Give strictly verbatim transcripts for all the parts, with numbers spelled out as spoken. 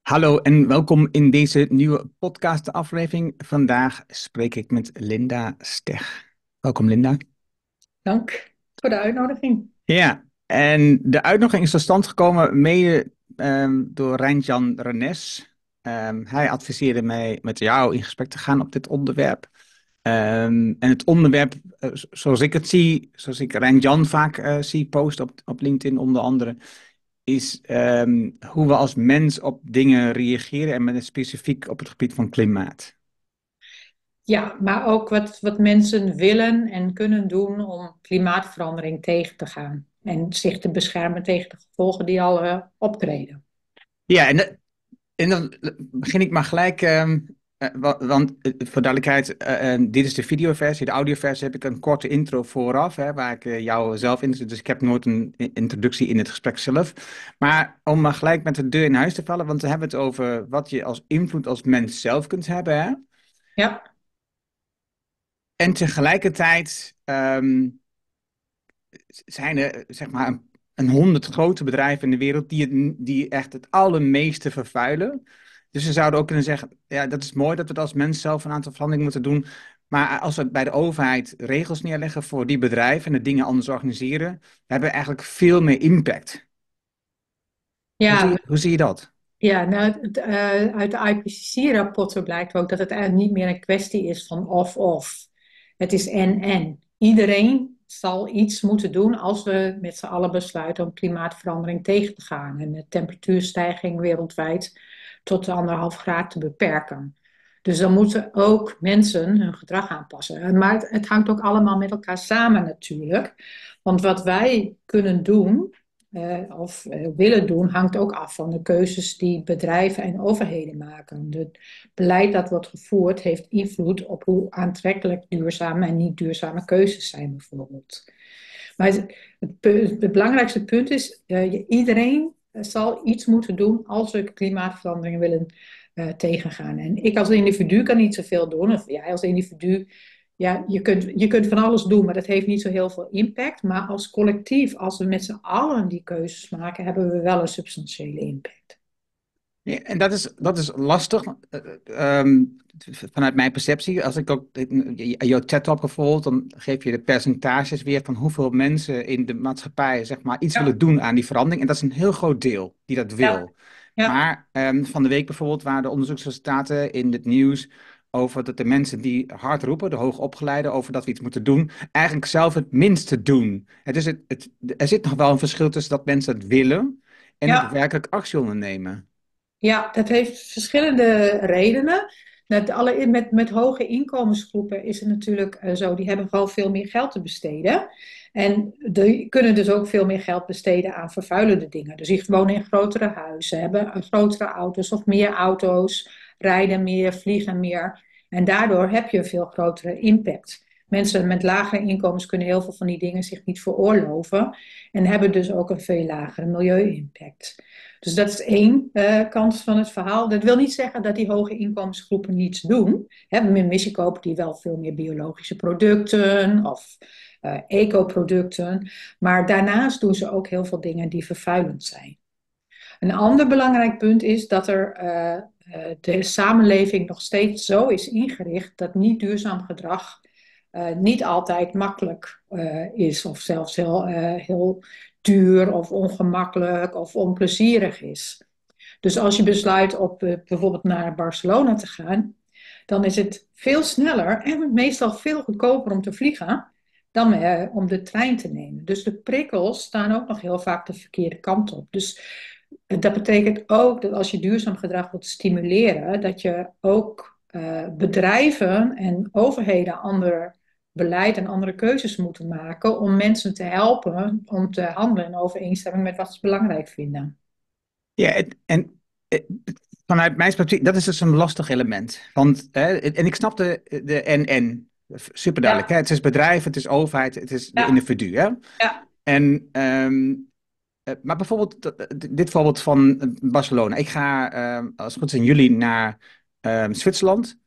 Hallo en welkom in deze nieuwe podcast-aflevering. Vandaag spreek ik met Linda Steg. Welkom, Linda. Dank voor de uitnodiging. Ja, en de uitnodiging is tot stand gekomen mede ehm, door Rijntjan Renes. Ehm, hij adviseerde mij met jou in gesprek te gaan op dit onderwerp. Ehm, en het onderwerp, eh, z- zoals ik het zie, zoals ik Rijntjan vaak eh, zie posten op, op LinkedIn onder andere, is ehm, hoe we als mens op dingen reageren en met een specifiek op het gebied van klimaat. Ja, maar ook wat, wat mensen willen en kunnen doen om klimaatverandering tegen te gaan. En zich te beschermen tegen de gevolgen die al eh, optreden. Ja, en, dat- en dan begin ik maar gelijk, ehm, eh, wa- want eh, voor duidelijkheid, eh, eh, dit is de videoversie. De audioversie heb ik een korte intro vooraf, hè, waar ik eh, jou zelf in zit. Dus ik heb nooit een i- introductie in het gesprek zelf. Maar om maar gelijk met de deur in huis te vallen, want we hebben het over wat je als invloed als mens zelf kunt hebben, hè? Ja, En tegelijkertijd ehm, zijn er zeg maar een, een honderd grote bedrijven in de wereld die, het, die echt het allermeeste vervuilen. Dus ze zouden ook kunnen zeggen, ja, dat is mooi dat we het als mens zelf een aantal veranderingen moeten doen. Maar als we bij de overheid regels neerleggen voor die bedrijven en de dingen anders organiseren, hebben we eigenlijk veel meer impact. Hoe ja, zie, hoe zie je dat? ja nou, het, eh, uit de I P C C-rapporten blijkt ook dat het eigenlijk niet meer een kwestie is van of-of. Het is en-en. Iedereen zal iets moeten doen als we met z'n allen besluiten om klimaatverandering tegen te gaan en de temperatuurstijging wereldwijd tot de anderhalf graad te beperken. Dus dan moeten ook mensen hun gedrag aanpassen. Maar het, het hangt ook allemaal met elkaar samen natuurlijk. Want wat wij kunnen doen, eh, of eh, willen doen, hangt ook af van de keuzes die bedrijven en overheden maken. Het beleid dat wordt gevoerd heeft invloed op hoe aantrekkelijk duurzame en niet duurzame keuzes zijn, bijvoorbeeld. Maar het, het, het belangrijkste punt is, uh, iedereen zal iets moeten doen als we klimaatverandering willen uh, tegengaan. En ik als individu kan niet zoveel doen, of jij als individu, ja, je kunt, je kunt van alles doen, maar dat heeft niet zo heel veel impact. Maar als collectief, als we met z'n allen die keuzes maken, hebben we wel een substantiële impact. Ja, en dat is, dat is lastig, eh, eh, ehm, vanuit mijn perceptie. Als ik ook eh, jouw TED heb gevolgd, dan geef je de percentages weer van hoeveel mensen in de maatschappij zeg maar, iets Ja, willen doen aan die verandering. En dat is een heel groot deel die dat ja, wil. ja. Maar ehm, van de week bijvoorbeeld waren de onderzoeksresultaten in het nieuws over dat de mensen die hard roepen, de hoogopgeleiden, over dat we iets moeten doen, eigenlijk zelf het minste doen. Het is het, het, er zit nog wel een verschil tussen dat mensen het willen en ook Ja. werkelijk actie ondernemen. Ja, dat heeft verschillende redenen. Met, alle, met, met hoge inkomensgroepen is het natuurlijk eh, zo, die hebben gewoon veel meer geld te besteden. En die kunnen dus ook veel meer geld besteden aan vervuilende dingen. Dus die wonen in grotere huizen, hebben eh, grotere auto's of meer auto's, rijden meer, vliegen meer. En daardoor heb je een veel grotere impact. Mensen met lagere inkomens kunnen heel veel van die dingen zich niet veroorloven en hebben dus ook een veel lagere milieu-impact. Dus dat is één uh, kant van het verhaal. Dat wil niet zeggen dat die hoge inkomensgroepen niets doen. Hè, misschien kopen die wel veel meer biologische producten of uh, ecoproducten. Maar daarnaast doen ze ook heel veel dingen die vervuilend zijn. Een ander belangrijk punt is dat er uh, uh, de samenleving nog steeds zo is ingericht dat niet duurzaam gedrag uh, niet altijd makkelijk uh, is, of zelfs heel, uh, heel duur of ongemakkelijk of onplezierig is. Dus als je besluit op uh, bijvoorbeeld naar Barcelona te gaan, dan is het veel sneller en meestal veel goedkoper om te vliegen dan uh, om de trein te nemen. Dus de prikkels staan ook nog heel vaak de verkeerde kant op. Dus uh, dat betekent ook dat als je duurzaam gedrag wilt stimuleren, dat je ook uh, bedrijven en overheden andere beleid en andere keuzes moeten maken om mensen te helpen om te handelen in overeenstemming met wat ze belangrijk vinden. Ja, en, en eh, vanuit mijn perspectief, dat is dus een lastig element. Want, hè, en ik snap de, de en-en. Super duidelijk. Hè? Ja, Het is bedrijf, het is overheid, het is de ja, individu. Hè? ja, En, ehm, eh, maar bijvoorbeeld, dat- dit voorbeeld van Barcelona. Ik ga, ehm, als het goed is, in juli naar ehm, Zwitserland.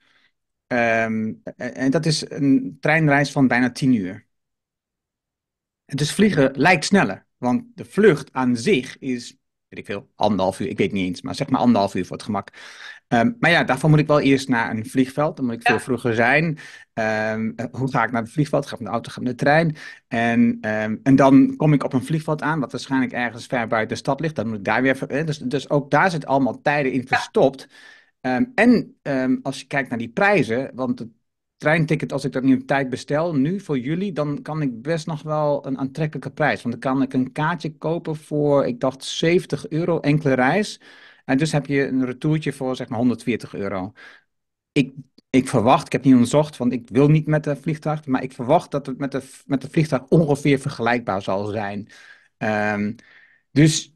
Ehm, en en dat is een treinreis van bijna tien uur. En dus vliegen lijkt sneller, want de vlucht aan zich is weet ik veel, anderhalf uur, ik weet niet eens, maar zeg maar anderhalf uur voor het gemak. Ehm, maar ja, daarvoor moet ik wel eerst naar een vliegveld. Dan moet ik veel Ja, vroeger zijn. Ehm, eh, hoe ga ik naar het vliegveld? Ga ik met de auto, ga ik met de trein? En, ehm, en dan kom ik op een vliegveld aan, wat waarschijnlijk ergens ver buiten de stad ligt. Dan moet ik daar weer. ver- eh, Dus, dus ook daar zit allemaal tijden in ja, verstopt. Ehm, en ehm, als je kijkt naar die prijzen, want het treinticket, als ik dat nu op tijd bestel, nu voor jullie, dan kan ik best nog wel een aantrekkelijke prijs. Want dan kan ik een kaartje kopen voor, ik dacht, zeventig euro enkele reis. En dus heb je een retourtje voor zeg maar honderdveertig euro. Ik, ik verwacht, ik heb niet onderzocht, want ik wil niet met de vliegtuig, maar ik verwacht dat het met de, met de vliegtuig ongeveer vergelijkbaar zal zijn. Ehm, dus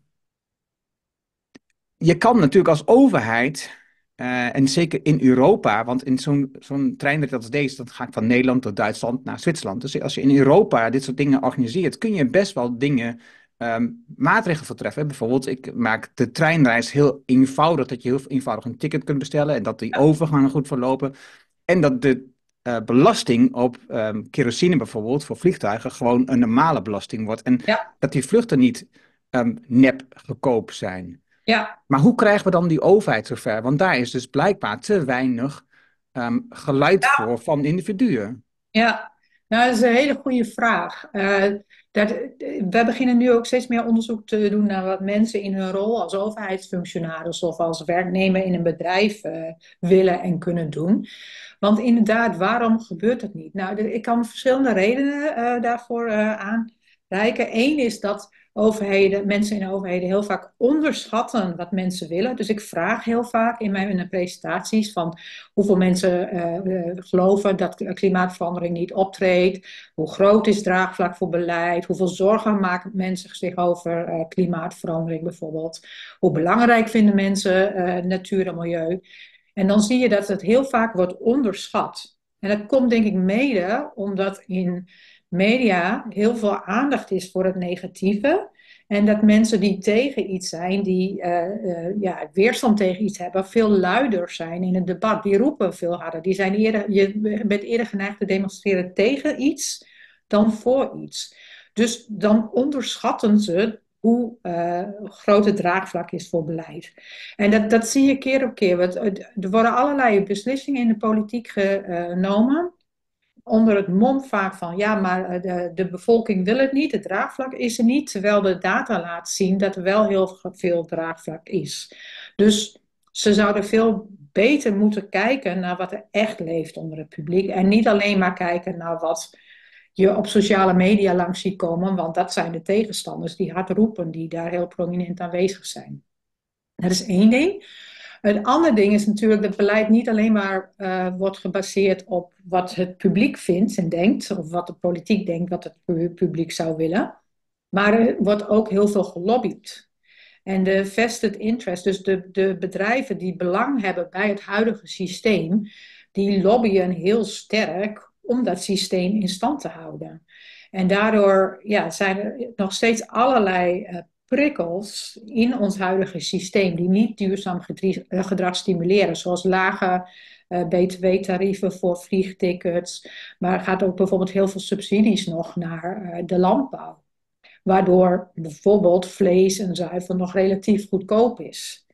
je kan natuurlijk als overheid, eh, en zeker in Europa, want in zo'n zo'n treinrit als deze, dan ga ik van Nederland tot Duitsland naar Zwitserland. Dus als je in Europa dit soort dingen organiseert, kun je best wel dingen, ehm, maatregelen voor treffen. Bijvoorbeeld, ik maak de treinreis heel eenvoudig, dat je heel eenvoudig een ticket kunt bestellen en dat die overgangen goed verlopen. En dat de eh, belasting op ehm, kerosine bijvoorbeeld voor vliegtuigen gewoon een normale belasting wordt. En ja, dat die vluchten niet ehm, nep goedkoop zijn. ja. Maar hoe krijgen we dan die overheid zover? Want daar is dus blijkbaar te weinig ehm, geluid voor van individuen. Ja, nou, dat is een hele goede vraag. Eh, dat, we beginnen nu ook steeds meer onderzoek te doen naar wat mensen in hun rol als overheidsfunctionaris of als werknemer in een bedrijf eh, willen en kunnen doen. Want inderdaad, waarom gebeurt dat niet? Nou, de- ik kan verschillende redenen eh, daarvoor eh, aanreiken. Eén is dat overheden, mensen in overheden heel vaak onderschatten wat mensen willen. Dus ik vraag heel vaak in mijn in de presentaties van hoeveel mensen uh, geloven dat klimaatverandering niet optreedt, hoe groot is het draagvlak voor beleid, hoeveel zorgen maken mensen zich over uh, klimaatverandering bijvoorbeeld, hoe belangrijk vinden mensen uh, natuur en milieu. En dan zie je dat het heel vaak wordt onderschat. En dat komt denk ik mede omdat in media heel veel aandacht is voor het negatieve. En dat mensen die tegen iets zijn, die uh, uh, ja, weerstand tegen iets hebben, veel luider zijn in het debat. Die roepen veel harder. Die zijn eerder, je bent eerder geneigd te demonstreren tegen iets dan voor iets. Dus dan onderschatten ze hoe uh, groot het draagvlak is voor beleid. En dat, dat zie je keer op keer. Want er worden allerlei beslissingen in de politiek genomen onder het mom vaak van ja, maar de, de bevolking wil het niet, het draagvlak is er niet, terwijl de data laat zien dat er wel heel veel draagvlak is. Dus ze zouden veel beter moeten kijken naar wat er echt leeft onder het publiek en niet alleen maar kijken naar wat je op sociale media langs ziet komen, want dat zijn de tegenstanders die hard roepen, die daar heel prominent aanwezig zijn. Dat is één ding. Een ander ding is natuurlijk dat beleid niet alleen maar uh, wordt gebaseerd op wat het publiek vindt en denkt, of wat de politiek denkt wat het publiek zou willen, maar er wordt ook heel veel gelobbyd. En de vested interest, dus de, de bedrijven die belang hebben bij het huidige systeem, die lobbyen heel sterk om dat systeem in stand te houden. En daardoor ja, zijn er nog steeds allerlei uh, prikkels in ons huidige systeem die niet duurzaam gedrag stimuleren, zoals lage uh, B T W-tarieven voor vliegtickets, maar er gaat ook bijvoorbeeld heel veel subsidies nog naar uh, de landbouw, waardoor bijvoorbeeld vlees en zuivel nog relatief goedkoop is.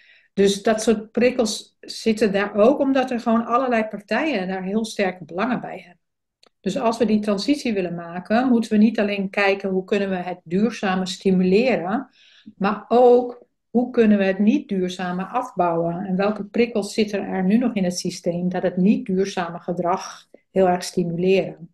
Dus dat soort prikkels zitten daar ook omdat er gewoon allerlei partijen daar heel sterk belangen bij hebben. Dus als we die transitie willen maken, moeten we niet alleen kijken hoe kunnen we het duurzame stimuleren, maar ook hoe kunnen we het niet duurzame afbouwen. En welke prikkels zitten er nu nog in het systeem dat het niet duurzame gedrag heel erg stimuleren.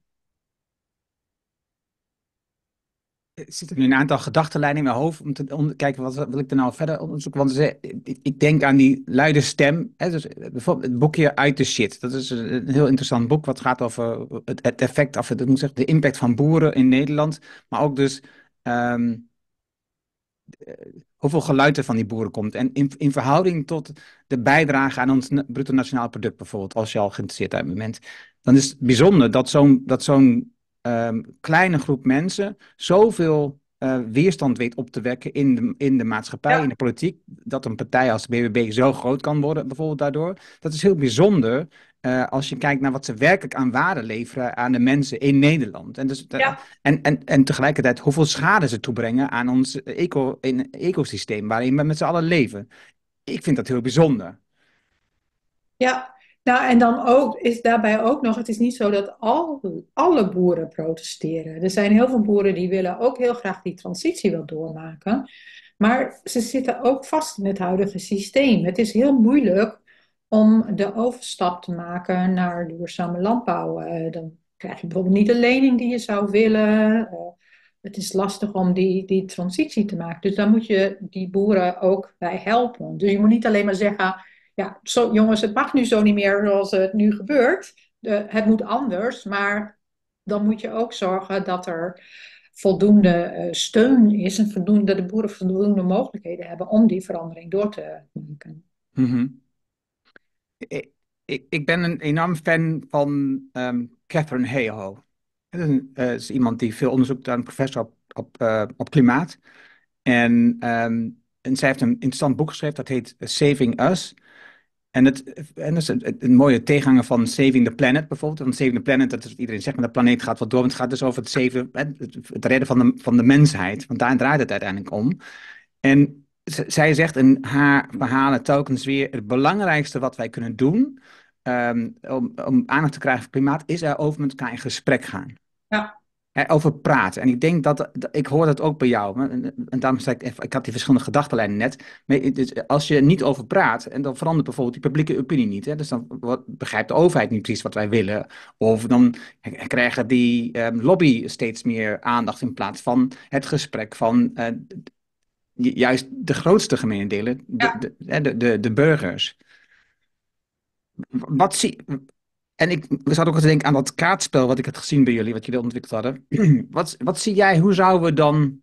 Er zitten nu een aantal gedachtenlijnen in mijn hoofd om te om te kijken wat wil ik er nou verder onderzoeken. Want ze- ik, ik denk aan die luide stem. Hè, dus bijvoorbeeld het boekje Uit de Shit. Dat is een, een heel interessant boek wat gaat over het, het effect, of het, hoe moet ik zeggen, de impact van boeren in Nederland. Maar ook dus ehm, hoeveel geluid er van die boeren komt. En in, in verhouding tot de bijdrage aan ons na- bruto nationaal product bijvoorbeeld, als je al geïnteresseerd uit bent. Dan is het bijzonder dat zo'n dat zo'n ehm, kleine groep mensen zoveel uh, weerstand weet op te wekken in de, in de maatschappij, in Ja, de politiek. Dat een partij als de B B B zo groot kan worden, bijvoorbeeld daardoor. Dat is heel bijzonder uh, als je kijkt naar wat ze werkelijk aan waarde leveren aan de mensen in Nederland. En, dus, uh, ja. en, en, en tegelijkertijd hoeveel schade ze toebrengen aan ons eco, in, ecosysteem waarin we met z'n allen leven. Ik vind dat heel bijzonder. Ja, nou en dan ook is daarbij ook nog, het is niet zo dat al, alle boeren protesteren. Er zijn heel veel boeren die willen ook heel graag die transitie wel doormaken. Maar ze zitten ook vast in het huidige systeem. Het is heel moeilijk om de overstap te maken naar duurzame landbouw. Eh, dan krijg je bijvoorbeeld niet de lening die je zou willen. Eh, het is lastig om die, die transitie te maken. Dus daar moet je die boeren ook bij helpen. Dus je moet niet alleen maar zeggen ja, zo, jongens, het mag nu zo niet meer zoals het nu gebeurt. De, het moet anders, maar dan moet je ook zorgen dat er voldoende uh, steun is en voldoende, dat de boeren voldoende mogelijkheden hebben om die verandering door te maken. Mm-hmm. Ik, ik, ik ben een enorm fan van um, Catherine Hayhoe. Dat is, een, uh, is iemand die veel onderzoekt aan een professor op, op, uh, op klimaat. En, um, en zij heeft een interessant boek geschreven, dat heet Saving Us. En, het, en dat is een, een mooie tegenhanger van Saving the Planet bijvoorbeeld. Want Saving the Planet, dat is wat iedereen zegt, maar de planeet gaat wat door. Want het gaat dus over het, saven, het, het redden van de, van de mensheid. Want daar draait het uiteindelijk om. En z- zij zegt in haar verhalen telkens weer: het belangrijkste wat wij kunnen doen um, om, om aandacht te krijgen voor klimaat, is er over met elkaar in gesprek gaan. Ja, Hè, over praten. En ik denk dat, dat- ik hoor dat ook bij jou. hè. En, en daarom zei ik, even- ik had die verschillende gedachtenlijnen net. Maar het is- als je niet over praat, en dan verandert bijvoorbeeld die publieke opinie niet. Hè? Dus dan wat, begrijpt de overheid niet precies wat wij willen. Of dan krijgen die ehm, lobby steeds meer aandacht in plaats van het gesprek van eh, ju- juist de grootste gemene delen, de, ja. de, hè, de, de, de burgers. Wat zie, en ik zat ook te denken aan dat kaartspel wat ik had gezien bij jullie, wat jullie ontwikkeld hadden. Wat, wat zie jij, hoe zouden we dan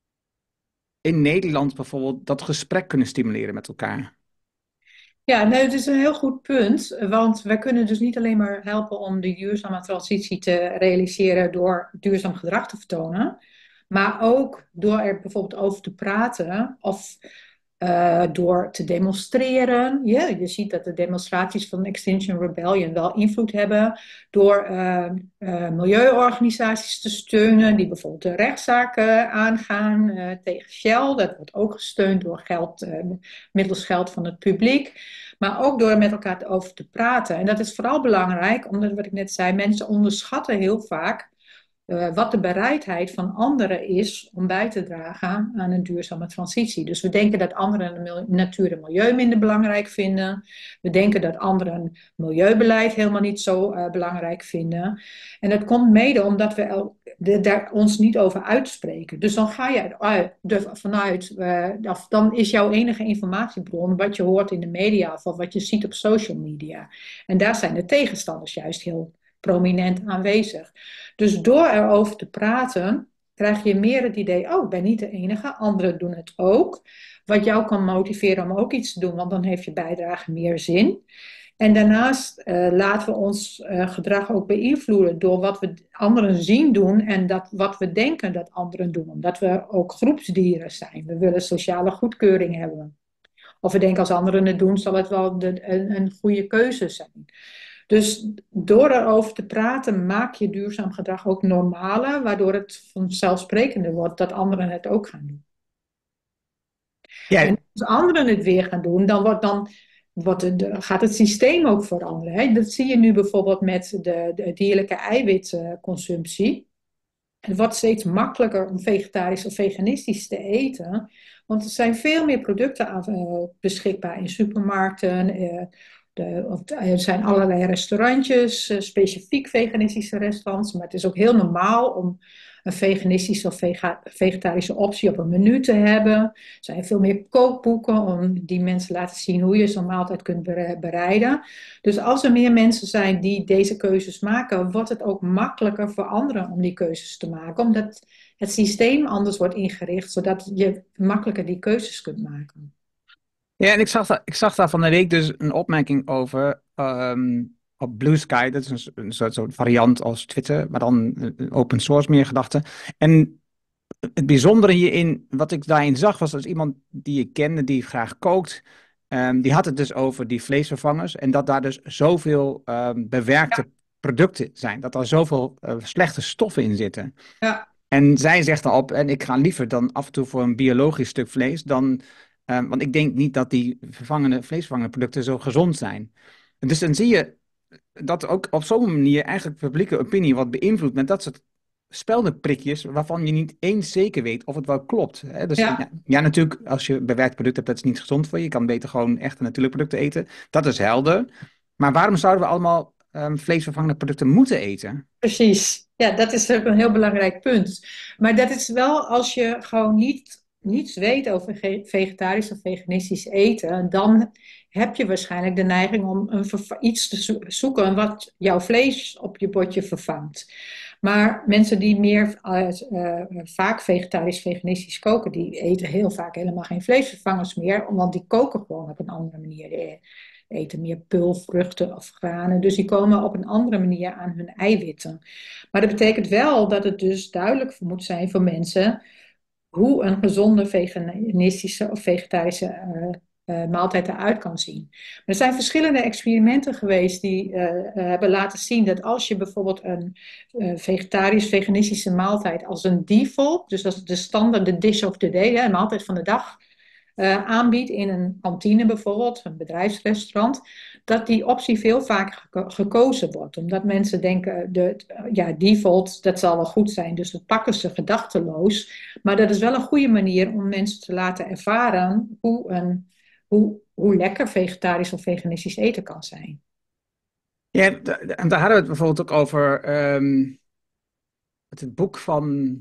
in Nederland bijvoorbeeld dat gesprek kunnen stimuleren met elkaar? Ja, nee, het is een heel goed punt. Want wij kunnen dus niet alleen maar helpen om die duurzame transitie te realiseren door duurzaam gedrag te vertonen. Maar ook door er bijvoorbeeld over te praten of uh, door te demonstreren. Ja, je ziet dat de demonstraties van Extinction Rebellion wel invloed hebben. Door uh, uh, milieuorganisaties te steunen, die bijvoorbeeld de rechtszaken aangaan uh, tegen Shell. Dat wordt ook gesteund door geld, uh, middels geld van het publiek. Maar ook door er met elkaar over te praten. En dat is vooral belangrijk, omdat wat ik net zei, mensen onderschatten heel vaak uh, wat de bereidheid van anderen is om bij te dragen aan een duurzame transitie. Dus we denken dat anderen natuur en milieu minder belangrijk vinden. We denken dat anderen milieubeleid helemaal niet zo uh, belangrijk vinden. En dat komt mede omdat we de, daar ons niet over uitspreken. Dus dan ga je ervan uit, uh, dan is jouw enige informatiebron wat je hoort in de media of wat je ziet op social media. En daar zijn de tegenstanders juist heel prominent aanwezig. Dus door erover te praten, krijg je meer het idee, oh, ik ben niet de enige, anderen doen het ook. Wat jou kan motiveren om ook iets te doen, want dan heeft je bijdrage meer zin. En daarnaast uh, laten we ons uh, gedrag ook beïnvloeden door wat we anderen zien doen en dat, wat we denken dat anderen doen. Omdat we ook groepsdieren zijn. We willen sociale goedkeuring hebben. Of we denken als anderen het doen, zal het wel de, een, een goede keuze zijn. Dus door erover te praten, maak je duurzaam gedrag ook normaler, waardoor het vanzelfsprekender wordt dat anderen het ook gaan doen. Ja, En als anderen het weer gaan doen, dan, wordt, dan wordt het, gaat het systeem ook veranderen. Hè? Dat zie je nu bijvoorbeeld met de, de dierlijke eiwitconsumptie. Het wordt steeds makkelijker om vegetarisch of veganistisch te eten. Want er zijn veel meer producten aan, uh, beschikbaar in supermarkten. Uh, de, of, er zijn allerlei restaurantjes, uh, specifiek veganistische restaurants. Maar het is ook heel normaal om een veganistische of vega vegetarische optie op een menu te hebben. Er zijn veel meer kookboeken om die mensen laten zien hoe je zo'n maaltijd kunt bereiden. Dus als er meer mensen zijn die deze keuzes maken, wordt het ook makkelijker voor anderen om die keuzes te maken. Omdat het systeem anders wordt ingericht, zodat je makkelijker die keuzes kunt maken. ja en ik zag, daar, ik zag daar van de week dus een opmerking over um, op Blue Sky. Dat is een, een soort, soort variant als Twitter, maar dan een open source meer gedachte. En Het bijzondere hierin, wat ik daarin zag, was als iemand die ik kende, die graag kookt. Ehm, die had het dus over die vleesvervangers. En dat daar dus zoveel ehm, bewerkte producten zijn. Dat er zoveel eh, slechte stoffen in zitten. Ja, En zij zegt dan op, en ik ga liever dan af en toe voor een biologisch stuk vlees dan, ehm, want ik denk niet dat die vervangende, vleesvervangende producten zo gezond zijn. Dus dan zie je dat ook op zo'n manier eigenlijk publieke opinie wordt beïnvloed met dat soort speldenprikjes waarvan je niet eens zeker weet of het wel klopt. Hè? Dus ja, ja, ja, natuurlijk, als je bewerkt product hebt, dat is niet gezond voor je. Je kan beter gewoon echte natuurlijke producten eten. Dat is helder. Maar waarom zouden we allemaal ehm, vleesvervangende producten moeten eten? precies. Ja, dat is ook een heel belangrijk punt. Maar dat is wel als je gewoon niet, niets weet over ge- vegetarisch of veganistisch eten, dan heb je waarschijnlijk de neiging om een verva- iets te zo- zoeken wat jouw vlees op je bordje vervangt. Maar mensen die meer eh, eh, vaak vegetarisch, veganistisch koken, die eten heel vaak helemaal geen vleesvervangers meer, want die koken gewoon op een andere manier. Die eten meer pulvruchten of granen, dus die komen op een andere manier aan hun eiwitten. Maar dat betekent wel dat het dus duidelijk moet zijn voor mensen hoe een gezonde veganistische of vegetarische uh, uh, maaltijd eruit kan zien. Er zijn verschillende experimenten geweest die uh, uh, hebben laten zien dat als je bijvoorbeeld een uh, vegetarisch-veganistische maaltijd als een default, dus als de standaard, de dish of the day, hè, een maaltijd van de dag, uh, aanbiedt in een kantine bijvoorbeeld, een bedrijfsrestaurant, dat die optie veel vaker geko gekozen wordt. Omdat mensen denken, de, ja, default, dat zal wel goed zijn, dus dat pakken ze gedachteloos. Maar dat is wel een goede manier om mensen te laten ervaren hoe, een, hoe, hoe lekker vegetarisch of veganistisch eten kan zijn. Ja, d- d- en daar hadden we het bijvoorbeeld ook over ehm, het, het boek van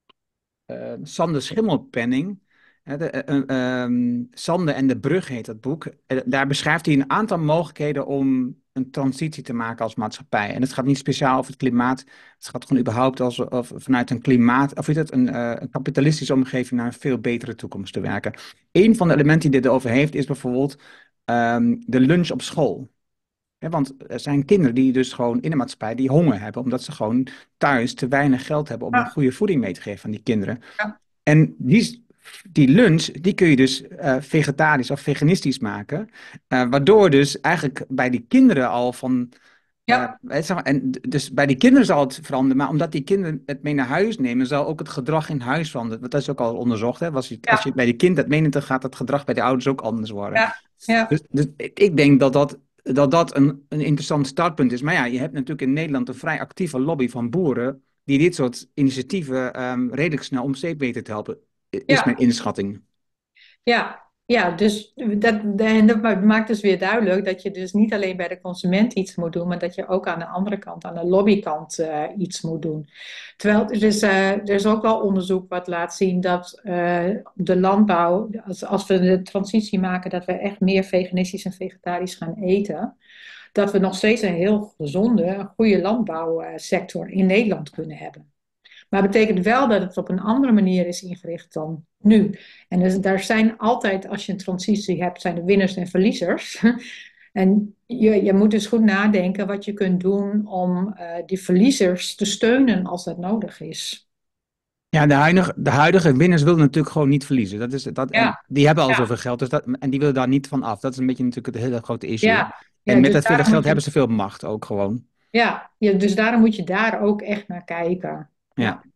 eh, Sander Schimmelpenning. Hè, de, eh, eh, ehm, Sander en de Brug heet dat boek. Eh, daar beschrijft hij een aantal mogelijkheden om een transitie te maken als maatschappij. En het gaat niet speciaal over het klimaat. Het gaat gewoon überhaupt als, of vanuit een klimaat, of is het een, eh, een kapitalistische omgeving naar een veel betere toekomst te werken. Een van de elementen die dit over heeft is bijvoorbeeld ehm, de lunch op school. Hè, want er zijn kinderen die dus gewoon in de maatschappij die honger hebben, omdat ze gewoon thuis te weinig geld hebben om een Ja, goede voeding mee te geven aan die kinderen. ja, En die, die lunch, die kun je dus eh, vegetarisch of veganistisch maken. Eh, waardoor dus eigenlijk bij die kinderen al van... eh, ja, zeg maar, en d- dus bij die kinderen zal het veranderen, maar omdat die kinderen het mee naar huis nemen, zal ook het gedrag in huis veranderen. Want dat is ook al onderzocht. Hè? Als je, als je ja, het bij die kind het meeneemt, dan gaat het gedrag bij de ouders ook anders worden. ja, ja. Dus, dus ik ik denk dat dat, dat, dat een, een interessant startpunt is. Maar ja, je hebt natuurlijk in Nederland een vrij actieve lobby van boeren die dit soort initiatieven ehm, redelijk snel om zeep weten te helpen, is mijn Ja. inschatting. Ja, ja, dus dat, en dat maakt dus weer duidelijk dat je dus niet alleen bij de consument iets moet doen, maar dat je ook aan de andere kant, aan de lobbykant, eh, iets moet doen. Terwijl er is, eh, er is ook wel onderzoek wat laat zien dat eh, de landbouw, als, als we de transitie maken, dat we echt meer veganistisch en vegetarisch gaan eten, dat we nog steeds een heel gezonde, een goede landbouwsector in Nederland kunnen hebben. Maar het betekent wel dat het op een andere manier is ingericht dan nu. En dus, daar zijn altijd, als je een transitie hebt, zijn er winnaars en verliezers. En je, je moet dus goed nadenken wat je kunt doen om uh, die verliezers te steunen als dat nodig is. Ja, de huidige, de huidige winnaars willen natuurlijk gewoon niet verliezen. Dat is, dat, en Ja, die hebben al ja, zoveel geld, dus dat, en die willen daar niet van af. Dat is een beetje natuurlijk het hele grote issue. ja. En Ja, met dus dat vele daarom geld moet je, hebben ze veel macht ook gewoon. ja, ja, dus daarom moet je daar ook echt naar kijken. Ja. Ja,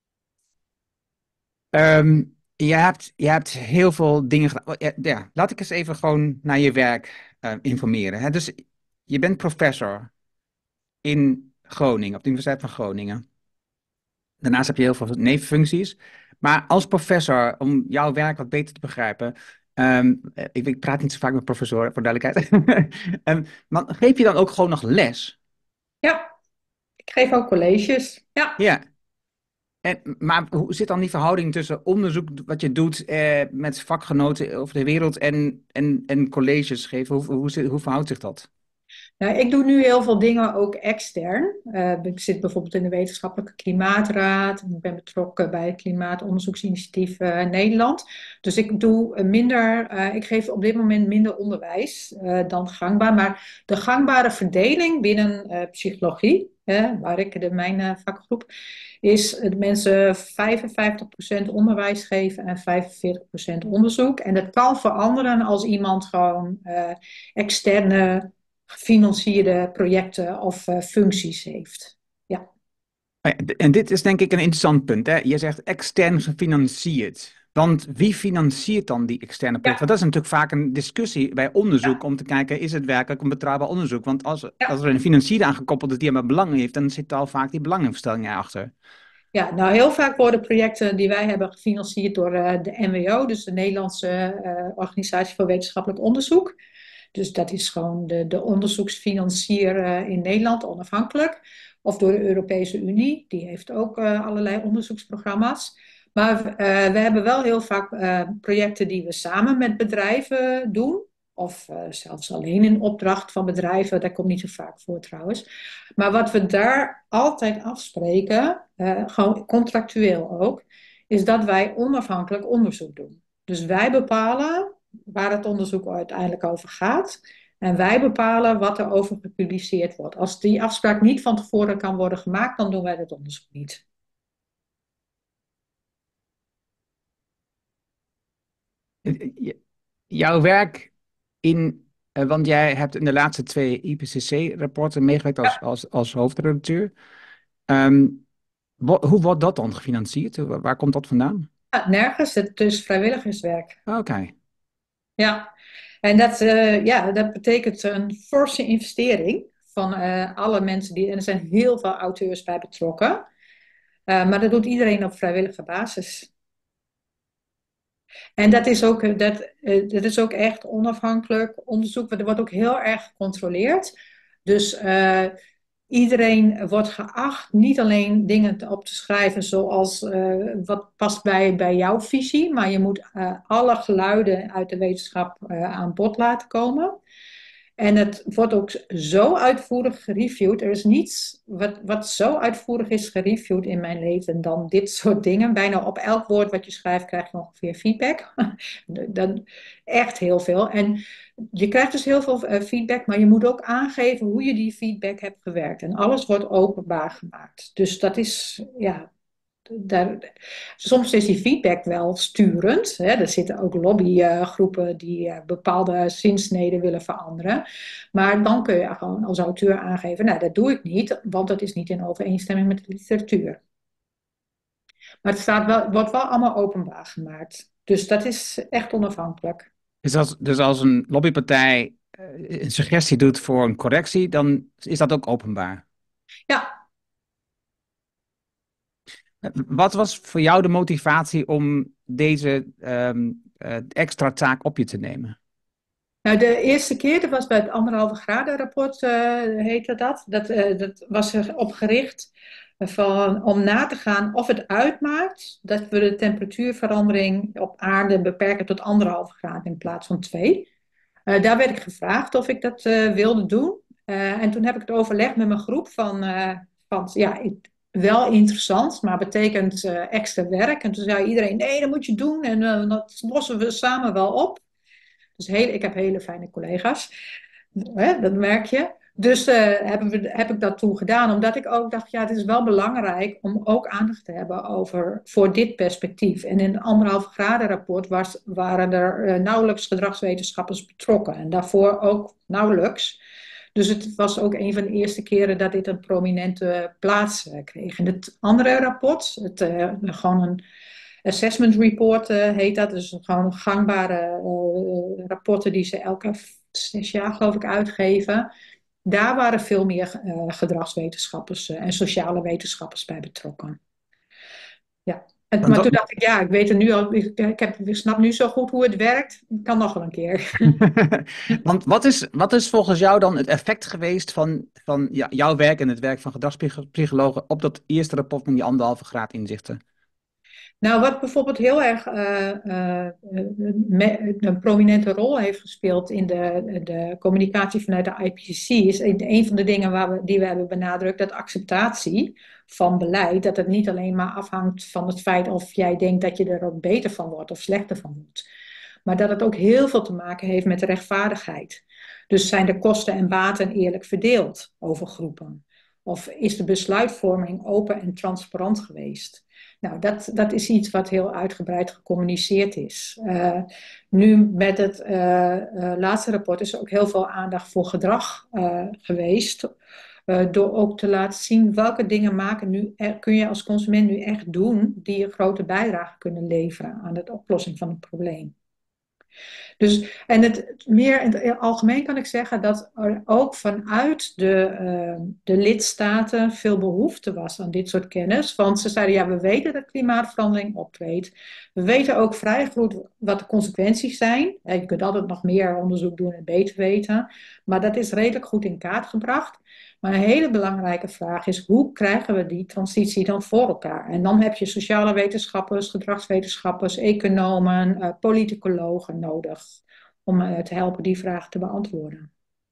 Ehm, je hebt, je hebt heel veel dingen gedaan. Oh, Ja, ja, laat ik eens even gewoon naar je werk eh, informeren. Hè? Dus je bent professor in Groningen, op de Universiteit van Groningen. Daarnaast heb je heel veel nevenfuncties. Maar als professor, om jouw werk wat beter te begrijpen. ehm, ik, ik praat niet zo vaak met professoren, voor duidelijkheid. Ehm, maar geef je dan ook gewoon nog les? ja, ik geef ook colleges. Ja. Ja. En, maar hoe zit dan die verhouding tussen onderzoek wat je doet eh, met vakgenoten over de wereld en, en, en colleges geven? Hoe, hoe, zit- hoe verhoudt zich dat? Nou, ik doe nu heel veel dingen ook extern. Uh, ik zit bijvoorbeeld in de Wetenschappelijke Klimaatraad. Ik ben betrokken bij het Klimaatonderzoeksinitiatief uh, Nederland. Dus ik doe uh, minder, uh, ik geef op dit moment minder onderwijs uh, dan gangbaar. Maar de gangbare verdeling binnen uh, psychologie hè, waar ik de mijn eh, vakgroep, is dat mensen vijfenvijftig procent onderwijs geven en vijfenveertig procent onderzoek. En dat kan veranderen als iemand gewoon eh, externe gefinancierde projecten of eh, functies heeft. Ja. En dit is denk ik een interessant punt, hè? Je zegt extern gefinancierd. Want wie financiert dan die externe projecten? Ja, Want dat is natuurlijk vaak een discussie bij onderzoek ja, om te kijken, is het werkelijk een betrouwbaar onderzoek? Want als, als ja. er een financier aan gekoppeld is die er maar belang heeft, dan zit al vaak die belangenverstelling erachter. Ja, nou heel vaak worden projecten die wij hebben gefinancierd door eh, de N W O, dus de Nederlandse eh, Organisatie voor Wetenschappelijk Onderzoek. Dus dat is gewoon de, de onderzoeksfinancier eh, in Nederland, onafhankelijk. Of door de Europese Unie, die heeft ook eh, allerlei onderzoeksprogramma's. Maar eh, we hebben wel heel vaak eh, projecten die we samen met bedrijven doen. Of eh, zelfs alleen in opdracht van bedrijven, dat komt niet zo vaak voor trouwens. Maar wat we daar altijd afspreken, eh, gewoon contractueel ook, is dat wij onafhankelijk onderzoek doen. Dus wij bepalen waar het onderzoek uiteindelijk over gaat. En wij bepalen wat er over gepubliceerd wordt. Als die afspraak niet van tevoren kan worden gemaakt, dan doen wij het onderzoek niet. J- Jouw werk in, eh, want jij hebt in de laatste twee I P C C-rapporten meegewerkt als, als, als hoofdredacteur. Ehm, wa- hoe wordt dat dan gefinancierd? Waar, waar komt dat vandaan? Ja, nergens, het is vrijwilligerswerk. Oké. Ja, en dat, eh, ja, dat betekent een forse investering van eh, alle mensen die, en er zijn heel veel auteurs bij betrokken. Eh, maar dat doet iedereen op vrijwillige basis. En dat is ook, eh, dat, eh, dat is ook echt onafhankelijk onderzoek. Er wordt ook heel erg gecontroleerd. Dus eh, iedereen wordt geacht niet alleen dingen op te schrijven zoals eh, wat past bij, bij jouw visie, maar je moet eh, alle geluiden uit de wetenschap eh, aan bod laten komen. En het wordt ook zo uitvoerig gereviewd. Er is niets wat, wat zo uitvoerig is gereviewd in mijn leven dan dit soort dingen. Bijna op elk woord wat je schrijft krijg je ongeveer feedback. Dan, echt heel veel. En je krijgt dus heel veel uh, feedback, maar je moet ook aangeven hoe je die feedback hebt gewerkt. En alles wordt openbaar gemaakt. Dus dat is, ja, daar, soms is die feedback wel sturend. Hè. Er zitten ook lobbygroepen die uh, bepaalde zinsneden willen veranderen. Maar dan kun je gewoon als auteur aangeven, nou dat doe ik niet, want dat is niet in overeenstemming met de literatuur. Maar het staat wel, wordt wel allemaal openbaar gemaakt. Dus dat is echt onafhankelijk. Dus als, dus als een lobbypartij eh, een suggestie doet voor een correctie, dan is dat ook openbaar. Ja, Eh, Wat was voor jou de motivatie om deze ehm, eh, extra taak op je te nemen? nou, de eerste keer, dat was bij het anderhalve graden rapport, uh, heette dat. Dat, uh, dat was erop gericht van, om na te gaan of het uitmaakt dat we de temperatuurverandering op aarde beperken tot anderhalve graden in plaats van twee. Uh, daar werd ik gevraagd of ik dat uh, wilde doen. Uh, en toen heb ik het overlegd met mijn groep van, uh, van ja, wel interessant, maar betekent uh, extra werk. En toen zei iedereen, nee, dat moet je doen en uh, dat lossen we samen wel op. Dus heel, ik heb hele fijne collega's. Hè, dat merk je. Dus uh, hebben we, heb ik dat toen gedaan, omdat ik ook dacht, ja, het is wel belangrijk om ook aandacht te hebben over, voor dit perspectief. En in het anderhalve graden rapport was, waren er uh, nauwelijks gedragswetenschappers betrokken. En daarvoor ook nauwelijks. Dus het was ook een van de eerste keren dat dit een prominente plaats uh, kreeg. In het andere rapport, het, uh, gewoon een assessment report uh, heet dat. Dus gewoon gangbare uh, rapporten die ze elke zes jaar, geloof ik, uitgeven. Daar waren veel meer uh, gedragswetenschappers uh, en sociale wetenschappers bij betrokken. Ja. En, Want maar toen wat- dacht ik, ja, ik weet het nu al, ik, ik, heb, ik snap nu zo goed hoe het werkt. Ik kan nog wel een keer. Want wat is, wat is volgens jou dan het effect geweest van, van ja, jouw werk en het werk van gedragspsychologen op dat eerste rapport van die anderhalve graad inzichten? Nou, wat bijvoorbeeld heel erg uh, uh, me, een prominente rol heeft gespeeld in de, de communicatie vanuit de I P C C is een van de dingen waar we, die we hebben benadrukt, dat acceptatie van beleid, dat het niet alleen maar afhangt van het feit of jij denkt dat je er ook beter van wordt of slechter van wordt. Maar dat het ook heel veel te maken heeft met de rechtvaardigheid. Dus zijn de kosten en baten eerlijk verdeeld over groepen? Of is de besluitvorming open en transparant geweest? Nou, dat, dat is iets wat heel uitgebreid gecommuniceerd is. Uh, nu met het uh, uh, laatste rapport is er ook heel veel aandacht voor gedrag uh, geweest. Uh, door ook te laten zien welke dingen maken nu, er, kun je als consument nu echt doen die een grote bijdrage kunnen leveren aan de oplossing van het probleem. Dus, en het, meer in het algemeen kan ik zeggen dat er ook vanuit de, uh, de lidstaten veel behoefte was aan dit soort kennis. Want ze zeiden, ja, we weten dat klimaatverandering optreedt. We weten ook vrij goed wat de consequenties zijn. Je kunt altijd nog meer onderzoek doen en beter weten. Maar dat is redelijk goed in kaart gebracht. Maar een hele belangrijke vraag is, hoe krijgen we die transitie dan voor elkaar? En dan heb je sociale wetenschappers, gedragswetenschappers, economen, uh, politicologen nodig om uh, te helpen die vraag te beantwoorden.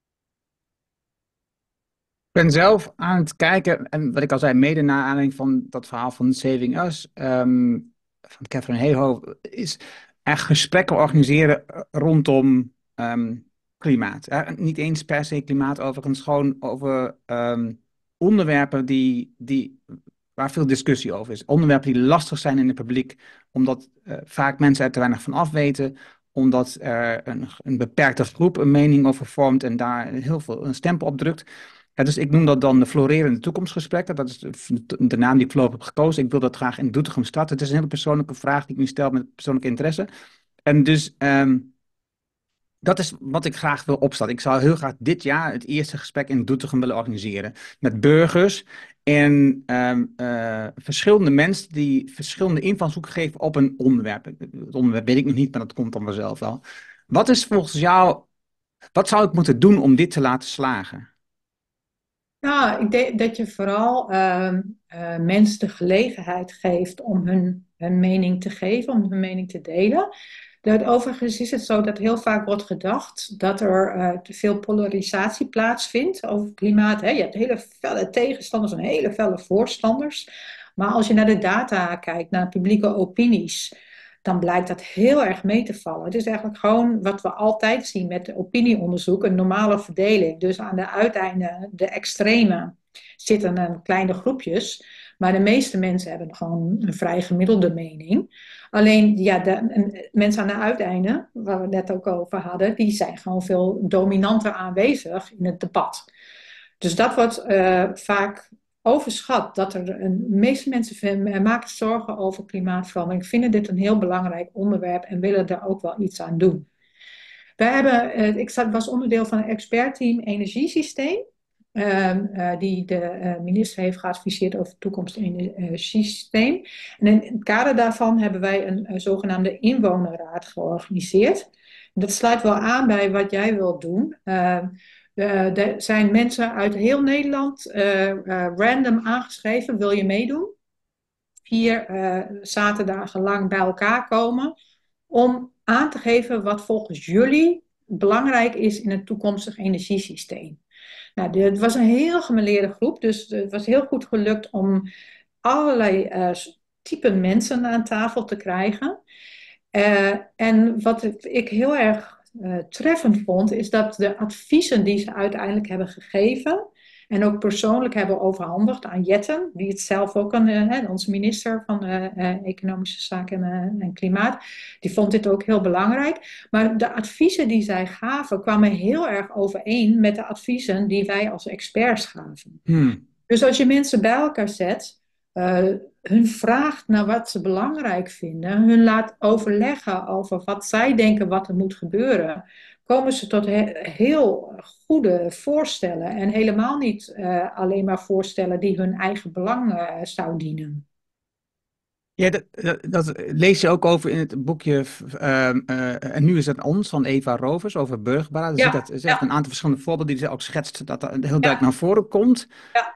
Ik ben zelf aan het kijken, en wat ik al zei, mede naar aanleiding van dat verhaal van Saving Us, um, van Catherine Hayhoe, is echt gesprekken organiseren rondom um, klimaat. Eh, niet eens per se klimaat, overigens, gewoon over um, onderwerpen die, die, waar veel discussie over is. Onderwerpen die lastig zijn in het publiek, omdat uh, vaak mensen er te weinig van af weten, omdat er een, een beperkte groep een mening over vormt en daar heel veel een stempel op drukt. Ja, dus ik noem dat dan de florerende toekomstgesprekken. Dat is de, de naam die ik voorlopig heb gekozen. Ik wil dat graag in Doetinchem starten. Het is een hele persoonlijke vraag die ik nu stel met persoonlijke interesse. En dus um, dat is wat ik graag wil opstarten. Ik zou heel graag dit jaar het eerste gesprek in Doetinchem willen organiseren. Met burgers en um, uh, verschillende mensen die verschillende invalshoeken geven op een onderwerp. Het onderwerp weet ik nog niet, maar dat komt dan vanzelf wel. Wat is volgens jou, wat zou ik moeten doen om dit te laten slagen? Nou, ik denk dat je vooral uh, uh, mensen de gelegenheid geeft om hun, hun mening te geven, om hun mening te delen. Dat, overigens is het zo dat heel vaak wordt gedacht dat er uh, te veel polarisatie plaatsvindt over klimaat. Hè? Je hebt hele felle tegenstanders en hele felle voorstanders. Maar als je naar de data kijkt, naar publieke opinies, dan blijkt dat heel erg mee te vallen. Het is eigenlijk gewoon wat we altijd zien met opinieonderzoek, een normale verdeling. Dus aan de uiteinden, de extreme, zitten een kleine groepjes. Maar de meeste mensen hebben gewoon een vrij gemiddelde mening. Alleen ja, de mensen aan de uiteinden, waar we het net ook over hadden, die zijn gewoon veel dominanter aanwezig in het debat. Dus dat wordt uh, vaak overschat. Dat er een, de meeste mensen maken zorgen over klimaatverandering, vinden dit een heel belangrijk onderwerp en willen daar ook wel iets aan doen. Wij hebben, uh, ik was onderdeel van een expertteam energiesysteem. Uh, uh, die de uh, minister heeft geadviseerd over het toekomstig energiesysteem. En in het kader daarvan hebben wij een, een zogenaamde inwonerraad georganiseerd. Dat sluit wel aan bij wat jij wilt doen. Uh, uh, er zijn mensen uit heel Nederland uh, uh, random aangeschreven. Wil je meedoen? Vier uh, zaterdagen lang bij elkaar komen om aan te geven wat volgens jullie belangrijk is in het toekomstig energiesysteem. Nou, het was een heel gemêleerde groep, dus het was heel goed gelukt om allerlei uh, typen mensen aan tafel te krijgen. Uh, en wat ik heel erg uh, treffend vond, is dat de adviezen die ze uiteindelijk hebben gegeven en ook persoonlijk hebben overhandigd aan Jetten, die het zelf ook, aan uh, onze minister van uh, uh, Economische Zaken en, uh, en Klimaat, die vond dit ook heel belangrijk. Maar de adviezen die zij gaven kwamen heel erg overeen met de adviezen die wij als experts gaven. Hmm. Dus als je mensen bij elkaar zet, uh, hun vraagt naar wat ze belangrijk vinden, hun laat overleggen over wat zij denken wat er moet gebeuren, komen ze tot he- heel goede voorstellen en helemaal niet uh, alleen maar voorstellen die hun eigen belang uh, zou dienen. Ja, dat, dat, dat lees je ook over in het boekje uh, uh, En nu is het ons van Eva Rovers over burgerberaad. Je ziet Ja, dat is echt een ja, aantal verschillende voorbeelden die ze ook schetst, dat dat heel duidelijk ja, naar voren komt. ja.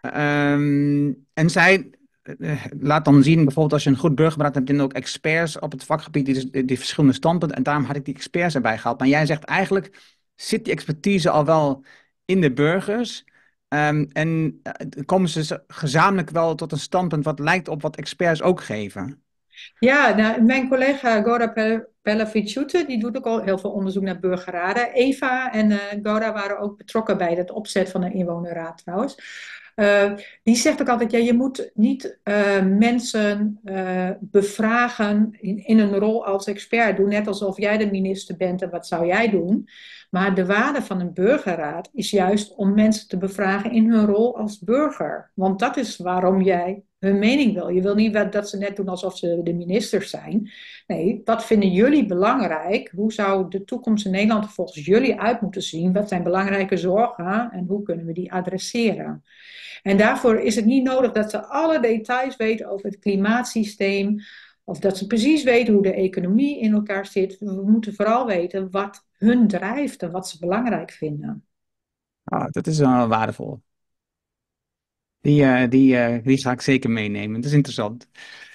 Um, en zij uh, laat dan zien, bijvoorbeeld als je een goed burgerberaad hebt, en ook experts op het vakgebied, die, die verschillende standpunten. En daarom had ik die experts erbij gehaald. Maar jij zegt eigenlijk, zit die expertise al wel in de burgers? Um, en uh, komen ze gezamenlijk wel tot een standpunt wat lijkt op wat experts ook geven? Ja, nou, mijn collega Gora Pe- Pellavici, die doet ook al heel veel onderzoek naar burgerraden. Eva en eh, Gora waren ook betrokken bij het opzet van een inwonerraad trouwens. Eh, die zegt ook altijd, ja, je moet niet eh, mensen eh, bevragen in, in een rol als expert. Doe net alsof jij de minister bent en wat zou jij doen? Maar de waarde van een burgerraad is juist om mensen te bevragen in hun rol als burger. Want dat is waarom jij hun mening wil. Je wil niet dat ze net doen alsof ze de ministers zijn. Nee, wat vinden jullie belangrijk? Hoe zou de toekomst in Nederland er volgens jullie uit moeten zien? Wat zijn belangrijke zorgen en hoe kunnen we die adresseren? En daarvoor is het niet nodig dat ze alle details weten over het klimaatsysteem. Of dat ze precies weten hoe de economie in elkaar zit. We moeten vooral weten wat hun drijft en wat ze belangrijk vinden. Ah, dat is wel waardevol. Die, eh, die, eh, die ga ik zeker meenemen. Dat is interessant.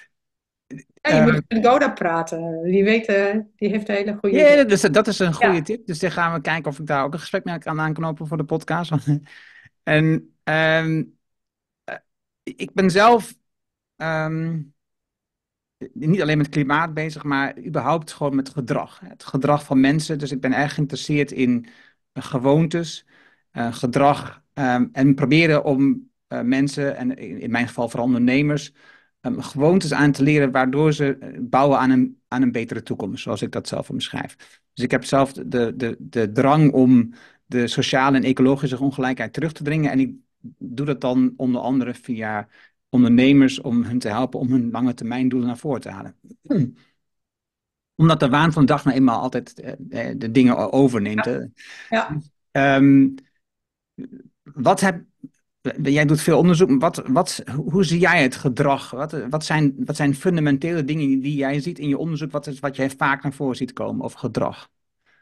Ja, je moet Ehm, eens met Goda praten. Die weet, eh, die heeft hele goede Ja, ideeën. dus dat is een goede Ja. tip. Dus dan gaan we kijken of ik daar ook een gesprek mee kan aanknopen voor de podcast. En ehm, eh, ik ben zelf ehm, niet alleen met klimaat bezig, maar überhaupt gewoon met gedrag. Het gedrag van mensen. Dus ik ben erg geïnteresseerd in eh, gewoontes, eh, gedrag ehm, en proberen om eh, mensen, en in, in mijn geval vooral ondernemers, ehm, gewoontes aan te leren waardoor ze eh, bouwen aan een, aan een betere toekomst, zoals ik dat zelf omschrijf. Dus ik heb zelf de, de, de drang om de sociale en ecologische ongelijkheid terug te dringen. En ik doe dat dan onder andere via ondernemers om hun te helpen om hun lange termijn doelen naar voren te halen. Hm. Omdat de waan van de dag nou eenmaal altijd eh, eh, de dingen o- overneemt. Hè. Ja. Ehm, wat heb, Jij doet veel onderzoek. Wat, wat, hoe zie jij het gedrag? Wat, wat zijn, wat zijn fundamentele dingen die jij ziet in je onderzoek? Wat is wat jij vaak naar voren ziet komen over gedrag?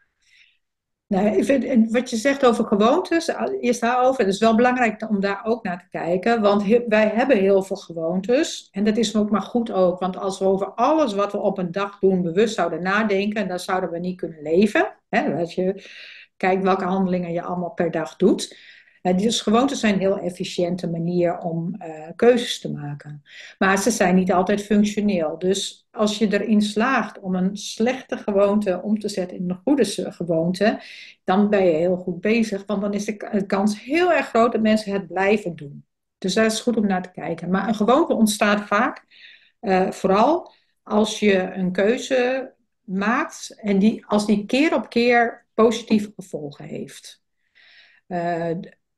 Nou, ik vind, en wat je zegt over gewoontes, is daarover. Het is wel belangrijk om daar ook naar te kijken. Want he- wij hebben heel veel gewoontes. En dat is ook maar goed ook. Want als we over alles wat we op een dag doen bewust zouden nadenken, dan zouden we niet kunnen leven. Hè? Als je kijkt welke handelingen je allemaal per dag doet. Eh, Dus gewoontes zijn een heel efficiënte manier om eh, keuzes te maken. Maar ze zijn niet altijd functioneel. Dus als je erin slaagt om een slechte gewoonte om te zetten in een goede gewoonte, dan ben je heel goed bezig. Want dan is de kans heel erg groot dat mensen het blijven doen. Dus daar is goed om naar te kijken. Maar een gewoonte ontstaat vaak, uh, vooral als je een keuze maakt en die, als die keer op keer positieve gevolgen heeft. Uh, uh,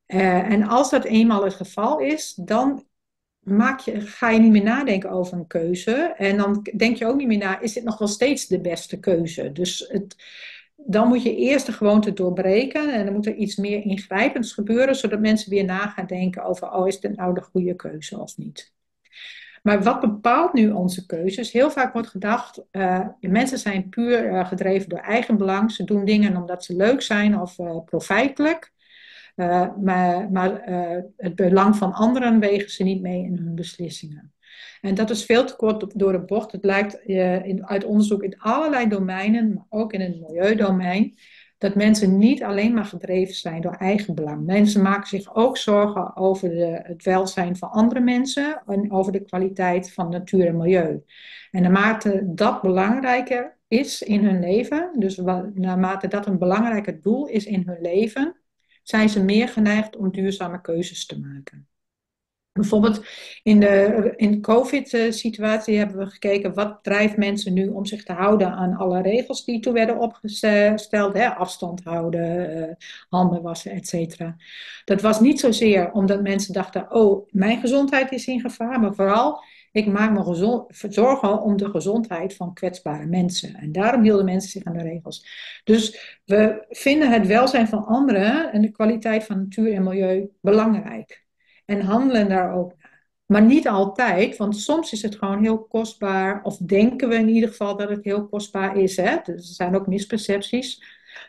en als dat eenmaal het geval is, dan maak je, ga je niet meer nadenken over een keuze. En dan denk je ook niet meer na, is dit nog wel steeds de beste keuze? Dus het, dan moet je eerst de gewoonte doorbreken en dan moet er iets meer ingrijpends gebeuren, zodat mensen weer na gaan denken over, oh, is dit nou de goede keuze of niet? Maar wat bepaalt nu onze keuzes? Heel vaak wordt gedacht, uh, mensen zijn puur uh, gedreven door eigenbelang. Ze doen dingen omdat ze leuk zijn of uh, profijtelijk. Uh, maar maar uh, het belang van anderen wegen ze niet mee in hun beslissingen. En dat is veel te kort door de bocht. Het lijkt uh, in, uit onderzoek in allerlei domeinen, maar ook in het milieudomein, dat mensen niet alleen maar gedreven zijn door eigen belang. Mensen maken zich ook zorgen over de, het welzijn van andere mensen en over de kwaliteit van natuur en milieu. En naarmate dat belangrijker is in hun leven, dus naarmate dat een belangrijker doel is in hun leven, zijn ze meer geneigd om duurzame keuzes te maken. Bijvoorbeeld in de, in de COVID-situatie hebben we gekeken wat drijft mensen nu om zich te houden aan alle regels die toen werden opgesteld. Hè, afstand houden, uh, handen wassen, et cetera. Dat was niet zozeer omdat mensen dachten, oh, mijn gezondheid is in gevaar, maar vooral, ik maak me gezond, zorgen om de gezondheid van kwetsbare mensen. En daarom hielden mensen zich aan de regels. Dus we vinden het welzijn van anderen en de kwaliteit van natuur en milieu belangrijk. En handelen daar ook naar. Maar niet altijd, want soms is het gewoon heel kostbaar, of denken we in ieder geval dat het heel kostbaar is. Hè? Dus er zijn ook mispercepties.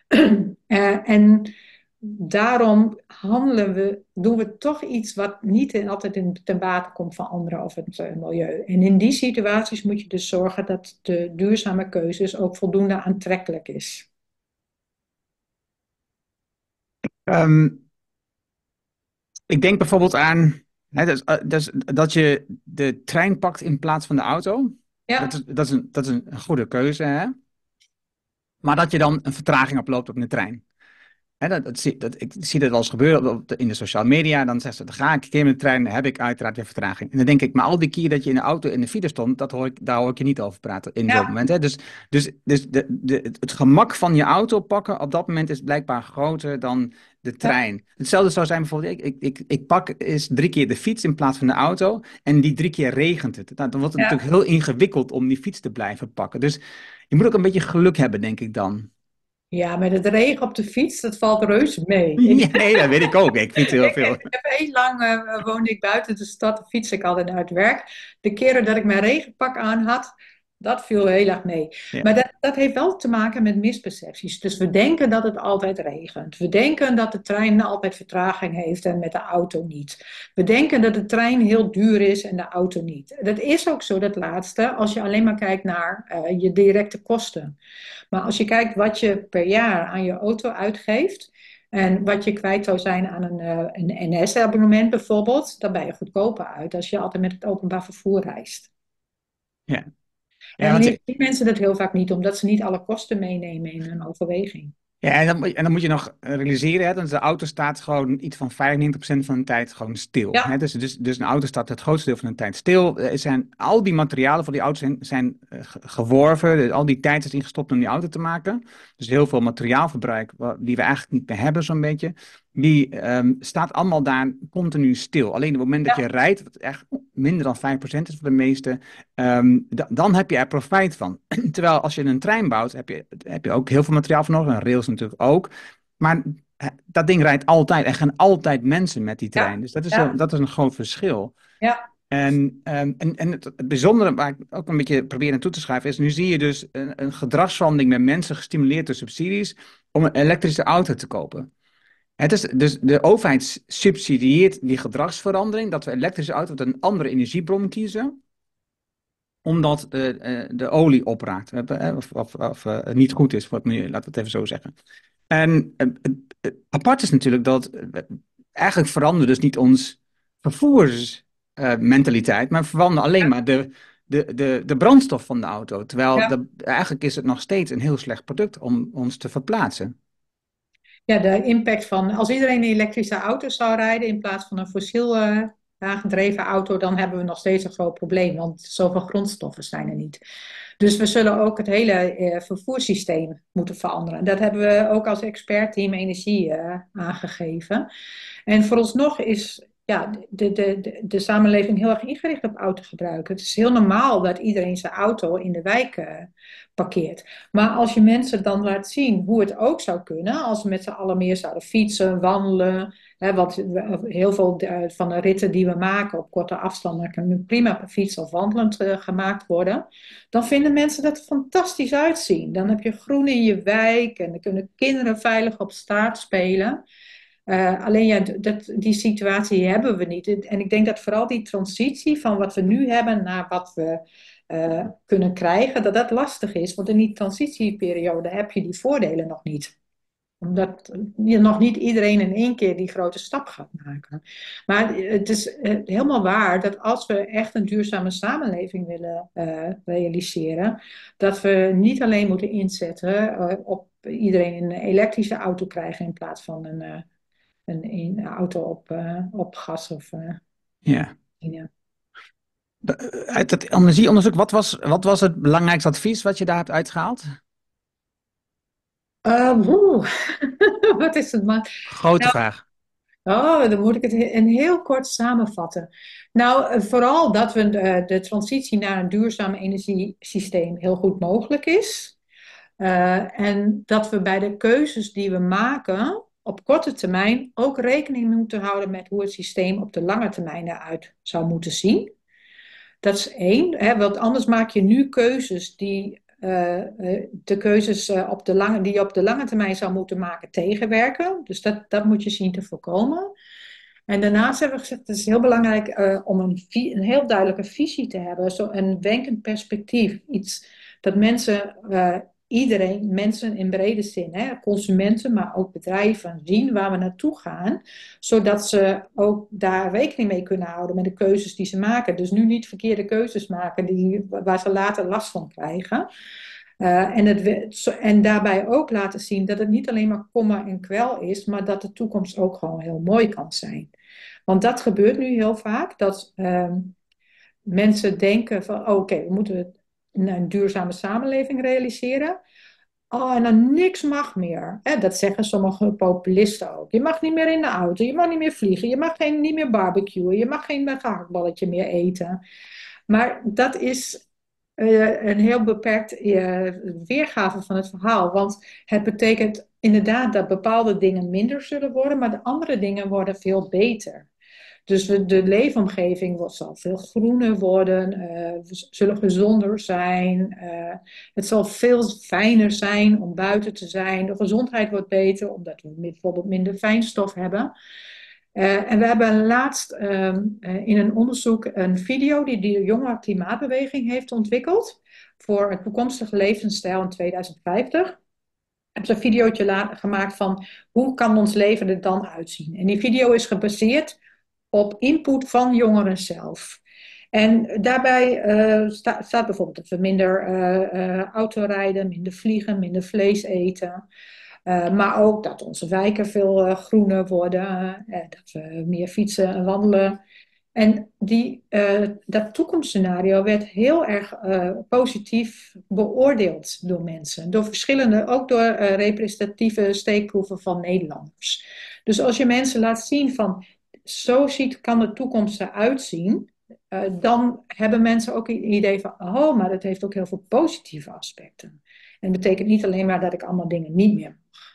uh, en daarom handelen we, doen we toch iets wat niet in, altijd in, ten bate komt van anderen of het uh, milieu. En in die situaties moet je dus zorgen dat de duurzame keuzes ook voldoende aantrekkelijk is. Um, ik denk bijvoorbeeld aan hè, dus, uh, dus, dat je de trein pakt in plaats van de auto. Dat ja, is, dat is een, dat is een goede keuze, hè? Maar dat je dan een vertraging oploopt op een trein. Hè, dat, dat, zie- dat, ik zie dat wel eens gebeuren op de- in de sociale media. Dan zeggen ze, dan ga ik een keer met de trein, dan heb ik uiteraard weer vertraging. En dan denk ik, maar al die keer dat je in de auto in de file stond, dat hoor ik, daar hoor ik je niet over praten in zo'n ja, moment. Hè. Dus, dus, dus de, de, het het gemak van je auto pakken op dat moment is blijkbaar groter dan de ja. trein. Hetzelfde zou zijn bijvoorbeeld, ik, ik, ik, ik pak eens drie keer de fiets in plaats van de auto en die drie keer regent het. Nou, dan wordt het Ja. natuurlijk heel ingewikkeld om die fiets te blijven pakken. Dus je moet ook een beetje geluk hebben, denk ik dan. Ja, met het regen op de fiets, dat valt reuze mee. Ja, Ik, nee, dat weet ik ook. Ik fiets heel ik, veel. ik heb heel lang eh, woonde ik buiten de stad, dan fiets ik altijd naar het werk. De keren dat ik mijn regenpak aan had, dat viel heel erg mee. Ja. Maar dat, dat heeft wel te maken met mispercepties. Dus we denken dat het altijd regent. We denken dat de trein altijd vertraging heeft en met de auto niet. We denken dat de trein heel duur is en de auto niet. Dat is ook zo, dat laatste, als je alleen maar kijkt naar eh, je directe kosten. Maar als je kijkt wat je per jaar aan je auto uitgeeft en wat je kwijt zou zijn aan een, eh, een N S-abonnement bijvoorbeeld, dan ben je goedkoper uit als je altijd met het openbaar vervoer reist. Ja, ja, En want, die zien mensen dat heel vaak niet, omdat ze niet alle kosten meenemen in hun overweging. ja en, dan, moet je- en dan moet je nog realiseren, hè, dat de auto staat gewoon iets van vijfennegentig procent van de tijd gewoon stil. Hè? Ja, Dus, dus, dus een auto staat het grootste deel van de tijd stil. Er zijn, al die materialen van die auto zijn, zijn eh, ge- geworven, dus al die tijd is ingestopt om die auto te maken. Dus heel veel materiaalverbruik, wa- die we eigenlijk niet meer hebben zo'n beetje, die ehm, staat allemaal daar continu stil. Alleen op het moment dat je ja, rijdt, wat echt minder dan vijf procent is voor de meeste, ehm, da- dan heb je er profijt van. Terwijl als je een trein bouwt, heb je, heb je ook heel veel materiaal voor nodig. En rails natuurlijk ook. Maar eh, dat ding rijdt altijd. Er gaan altijd mensen met die trein. ja, Dus dat is, een- ja, dat is een groot verschil. ja, En, ehm, en, en het, het bijzondere waar ik ook een beetje probeer naartoe te schrijven is, nu zie je dus een, een gedragsverandering met mensen gestimuleerd door subsidies om een elektrische auto te kopen. Het is, dus de overheid subsidieert die gedragsverandering, dat we elektrische auto's een andere energiebron kiezen omdat eh, eh, de olie opraakt. eh, Of, of, of eh, niet goed is voor het milieu, laten we het even zo zeggen. En eh, het- het apart is natuurlijk dat eh, eigenlijk verandert dus niet ons vervoersmentaliteit, maar veranderen alleen maar de, de, de, de brandstof van de auto. Terwijl ja. de, eigenlijk is het nog steeds een heel slecht product om ons te verplaatsen. Ja, de impact van als iedereen een elektrische auto zou rijden in plaats van een fossiel eh, aangedreven auto, dan hebben we nog steeds een groot probleem, want zoveel grondstoffen zijn er niet. Dus we zullen ook het hele eh, vervoerssysteem moeten veranderen. Dat hebben we ook als expertteam energie eh, aangegeven. En vooralsnog is ja, de, de, de, de samenleving heel erg ingericht op autogebruik. Het is heel normaal dat iedereen zijn auto in de wijk eh, parkeert. Maar als je mensen dan laat zien hoe het ook zou kunnen, als we met z'n allen meer zouden fietsen, wandelen, hè, wat we- heel veel de- van de ritten die we maken op korte afstanden kunnen prima per fiets of wandelend eh, gemaakt worden, dan vinden mensen dat er fantastisch uitzien. Dan heb je groen in je wijk en dan kunnen kinderen veilig op straat spelen. Uh, alleen ja, dat, die situatie hebben we niet. En ik denk dat vooral die transitie van wat we nu hebben naar wat we uh, kunnen krijgen, dat dat lastig is. Want in die transitieperiode heb je die voordelen nog niet. Omdat je nog niet iedereen in één keer die grote stap gaat maken. Maar het is helemaal waar dat als we echt een duurzame samenleving willen uh, realiseren, dat we niet alleen moeten inzetten uh, op iedereen een elektrische auto krijgen in plaats van een, uh, een, een auto op, uh, op gas of uh, Ja. benzine. Uit dat energieonderzoek, wat was, wat was het belangrijkste advies wat je daar hebt uitgehaald? Uh, woe. Wat is het maar? Grote Nou, vraag. oh, dan moet ik het in heel kort samenvatten. Nou, eh, vooral dat we de, de transitie naar een duurzaam energiesysteem heel goed mogelijk is. Uh, en dat we bij de keuzes die we maken op korte termijn ook rekening moeten houden met hoe het systeem op de lange termijn eruit zou moeten zien. Dat is één, hè, want anders maak je nu keuzes die uh, uh, de keuzes uh, op de lange, die je op de lange termijn zou moeten maken tegenwerken. Dus dat, dat moet je zien te voorkomen. En daarnaast hebben we gezegd, het is heel belangrijk uh, om een, een heel duidelijke visie te hebben, zo een wenkend perspectief. Iets dat mensen uh, iedereen, mensen in brede zin, hè, consumenten, maar ook bedrijven, zien waar we naartoe gaan, zodat ze ook daar rekening mee kunnen houden met de keuzes die ze maken. Dus nu niet verkeerde keuzes maken die, waar ze later last van krijgen. Uh, en, het, en daarbij ook laten zien dat het niet alleen maar kommer en kwel is, maar dat de toekomst ook gewoon heel mooi kan zijn. Want dat gebeurt nu heel vaak, dat uh, mensen denken van, oh, oké, we moeten een duurzame samenleving realiseren. Oh, en dan niks mag meer. Hè, dat zeggen sommige populisten ook. Je mag niet meer in de auto, je mag niet meer vliegen, je mag geen, niet meer barbecuen, je mag geen gehaktballetje meer eten. Maar dat is uh, een heel beperkt uh, weergave van het verhaal. Want het betekent inderdaad dat bepaalde dingen minder zullen worden, maar de andere dingen worden veel beter. Dus de leefomgeving zal veel groener worden, uh, we zullen gezonder zijn. Uh, het zal veel fijner zijn om buiten te zijn. De gezondheid wordt beter, omdat we bijvoorbeeld minder fijnstof hebben. Uh, en we hebben laatst uh, in een onderzoek een video die de jonge klimaatbeweging heeft ontwikkeld voor het toekomstige levensstijl in tweeduizend vijftig. Heb ze een videootje gemaakt van hoe kan ons leven er dan uitzien. En die video is gebaseerd op input van jongeren zelf. En daarbij uh, sta, staat bijvoorbeeld dat we minder uh, uh, autorijden, minder vliegen, minder vlees eten. Uh, maar ook dat onze wijken veel uh, groener worden, uh, dat we meer fietsen en wandelen. En die, uh, dat toekomstscenario werd heel erg uh, positief beoordeeld door mensen. Door verschillende, ook door uh, representatieve steekproeven van Nederlanders. Dus als je mensen laat zien van zo ziet, kan de toekomst eruit zien, uh, dan hebben mensen ook een idee van, oh, maar dat heeft ook heel veel positieve aspecten. En dat betekent niet alleen maar dat ik allemaal dingen niet meer.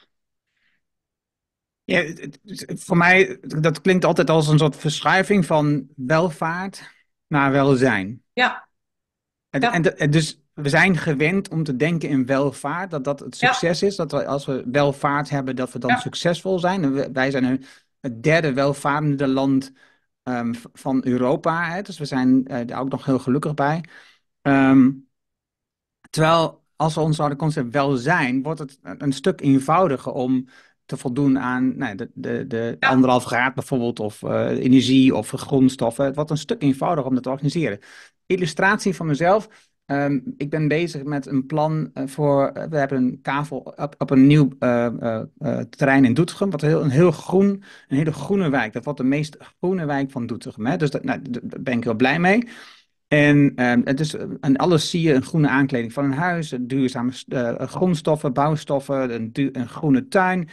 Ja, het- het- voor mij, dat klinkt altijd als een soort verschuiving van welvaart naar welzijn. Ja, En, ja, en, en dus we zijn gewend om te denken in welvaart, dat dat het ja, succes is. Dat we, als we welvaart hebben, dat we dan ja, succesvol zijn. En we- wij zijn een- het derde welvarende land ehm, v- van Europa. Hè? Dus we zijn eh, daar ook nog heel gelukkig bij. Ehm, terwijl als we ons zouden concept welzijn, wordt het een, een stuk eenvoudiger om te voldoen aan nou, de, de, de ja. anderhalf graad bijvoorbeeld, of eh, energie of grondstoffen. Het wordt een stuk eenvoudiger om dat te organiseren. Illustratie van mezelf. Ehm, ik ben bezig met een plan eh, voor. eh, we hebben een kavel op, op een nieuw eh, eh, eh, terrein in Doetinchem. Wat heel, een heel groen, een hele groene wijk. Dat wordt de meest groene wijk van Doetinchem. Hè? Dus dat, nou, daar ben ik heel blij mee. En, ehm, het is, en alles zie je een groene aankleding van een huis, duurzame eh, grondstoffen, bouwstoffen, een, du- een groene tuin.